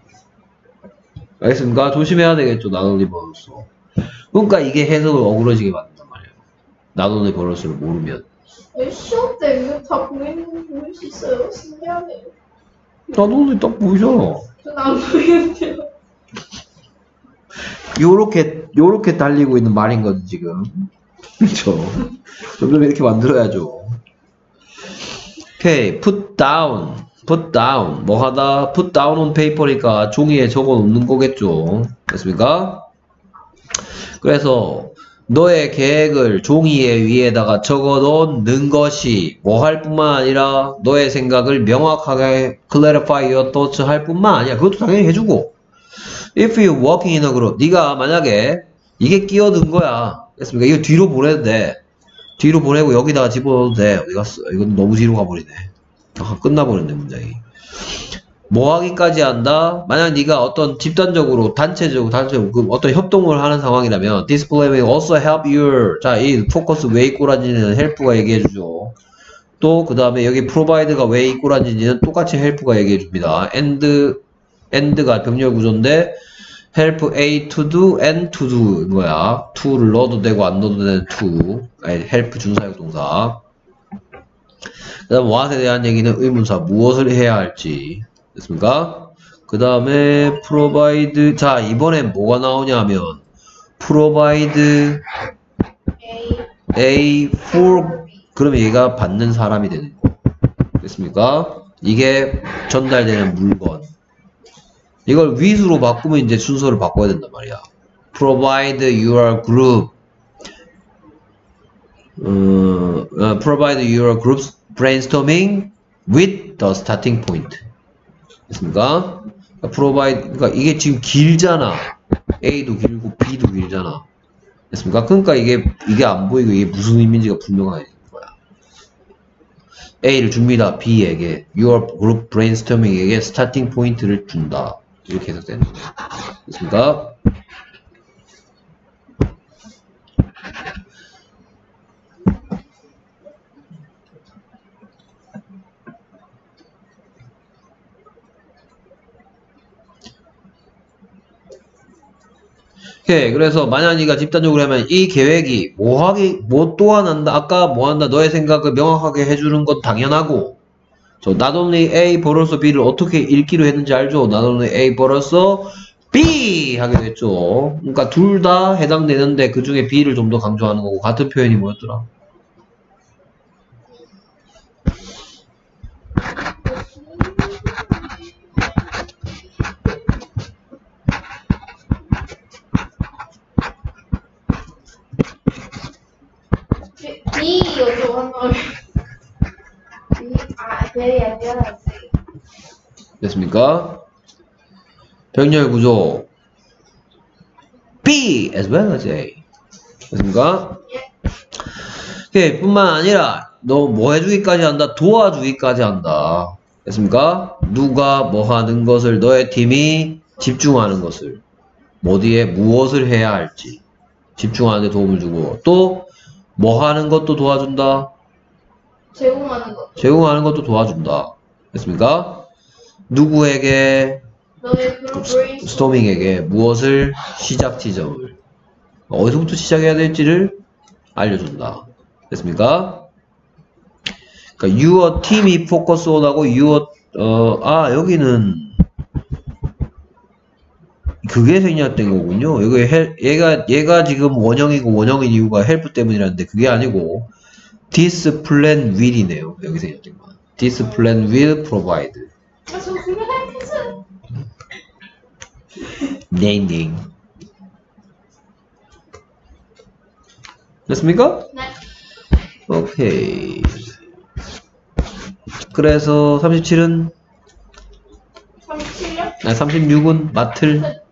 알겠습니까? 조심해야 되겠죠. not only but also. 그러니까 이게 해석을 어그러지게 만든단 말이에요. not only but also를 모르면. 왜 시험 때 이거 다 보이는 보일 수 있어요? 신기하네요. not only 딱 보이잖아. 전 안 보이는데요. 요렇게 요렇게 달리고 있는 말인 거지 지금. 그렇죠. 점점 이렇게 만들어야죠. 오케이, put down, put down, 뭐 하다, put down on paper니까 종이에 적어 놓는 거겠죠. 됐습니까? 그래서 너의 계획을 종이에 위에다가 적어 놓는 것이 뭐 할 뿐만 아니라 너의 생각을 명확하게 clarify your thoughts 할 뿐만 아니라 그것도 당연히 해주고 if you working in a group 네가 만약에 이게 끼어든 거야. 됐습니까? 이거 뒤로 보내도 돼. 뒤로 보내고 여기다가 집어넣어도 돼. 어디 갔어? 이건 너무 뒤로 가버리네. 아, 끝나버렸네 문장이. 뭐 하기까지 한다? 만약 네가 어떤 집단적으로 단체적으로 단체적으로 그 어떤 협동을 하는 상황이라면 display will also help you. 자, 이 포커스 왜 꼬라지는 help가 얘기해주죠. 또 그 다음에 여기 provide가 왜 꼬라지는지는 똑같이 help가 얘기해줍니다. and and가 병렬 구조인데 help A to do and to do인 거야. to를 넣어도 되고 안 넣어도 되는 to. 아니, help 준사역 동사. 그 다음 what에 대한 얘기는 의문사 무엇을 해야 할지. 됐습니까? 그 다음에 provide. 자, 이번엔 뭐가 나오냐 하면 provide A, A for. 그러면 얘가 받는 사람이 되는 거. 됐습니까? 이게 전달되는 물건. 이걸 with로 바꾸면 이제 순서를 바꿔야 된단 말이야. provide your group. 어, uh, provide your group's brainstorming with the starting point. 됐습니까? 그러니까 provide, 그러니까 이게 지금 길잖아. A도 길고 B도 길잖아. 됐습니까? 그러니까 이게, 이게 안 보이고 이게 무슨 의미인지가 분명하게 되는 거야. A를 줍니다. B에게. your group brainstorming에게 starting point를 준다. 이렇게 해석되는 거예요. 됐습니까? 오케이. 그래서 만약 네가 집단적으로 하면 이 계획이 뭐 하기, 뭐 또한 한다. 아까 뭐 한다. 너의 생각을 명확하게 해주는 건 당연하고. 저 not only A but also B를 어떻게 읽기로 했는지 알죠? not only A but also B 하게 됐죠. 그러니까 둘 다 해당되는데 그 중에 B를 좀 더 강조하는 거고 같은 표현이 뭐였더라? B였죠, 한 번. 아, B이 아니라 됐습니까? 병렬 구조 B as well as A. 됐습니까? 오케이. 뿐만 아니라 너 뭐 해주기까지 한다? 도와주기까지 한다. 됐습니까? 누가 뭐 하는 것을 너의 팀이 집중하는 것을 어디에 무엇을 해야 할지 집중하는 데 도움을 주고 또 뭐 하는 것도 도와준다. 제공하는 것. 제공하는 것도 도와준다. 됐습니까? 누구에게? 너의 그룹 브레인 스토밍에게 무엇을 시작 지점을 어디서부터 시작해야 될지를 알려준다. 됐습니까? 그러니까 your team이 focus on하고 your 어, 아 여기는 그게 생략된 거군요. 여기 헬, 얘가 얘가 지금 원형이고 원형인 이유가 help 때문이라는데 그게 아니고 this plan will이네요. 여기 생략된 거. this plan will provide. 아, 저 그만했어. 네이닝. 됐습니까? 네. 오케이. 그래서 삼십칠은 삼십칠이요? 아니 삼십육은 마틀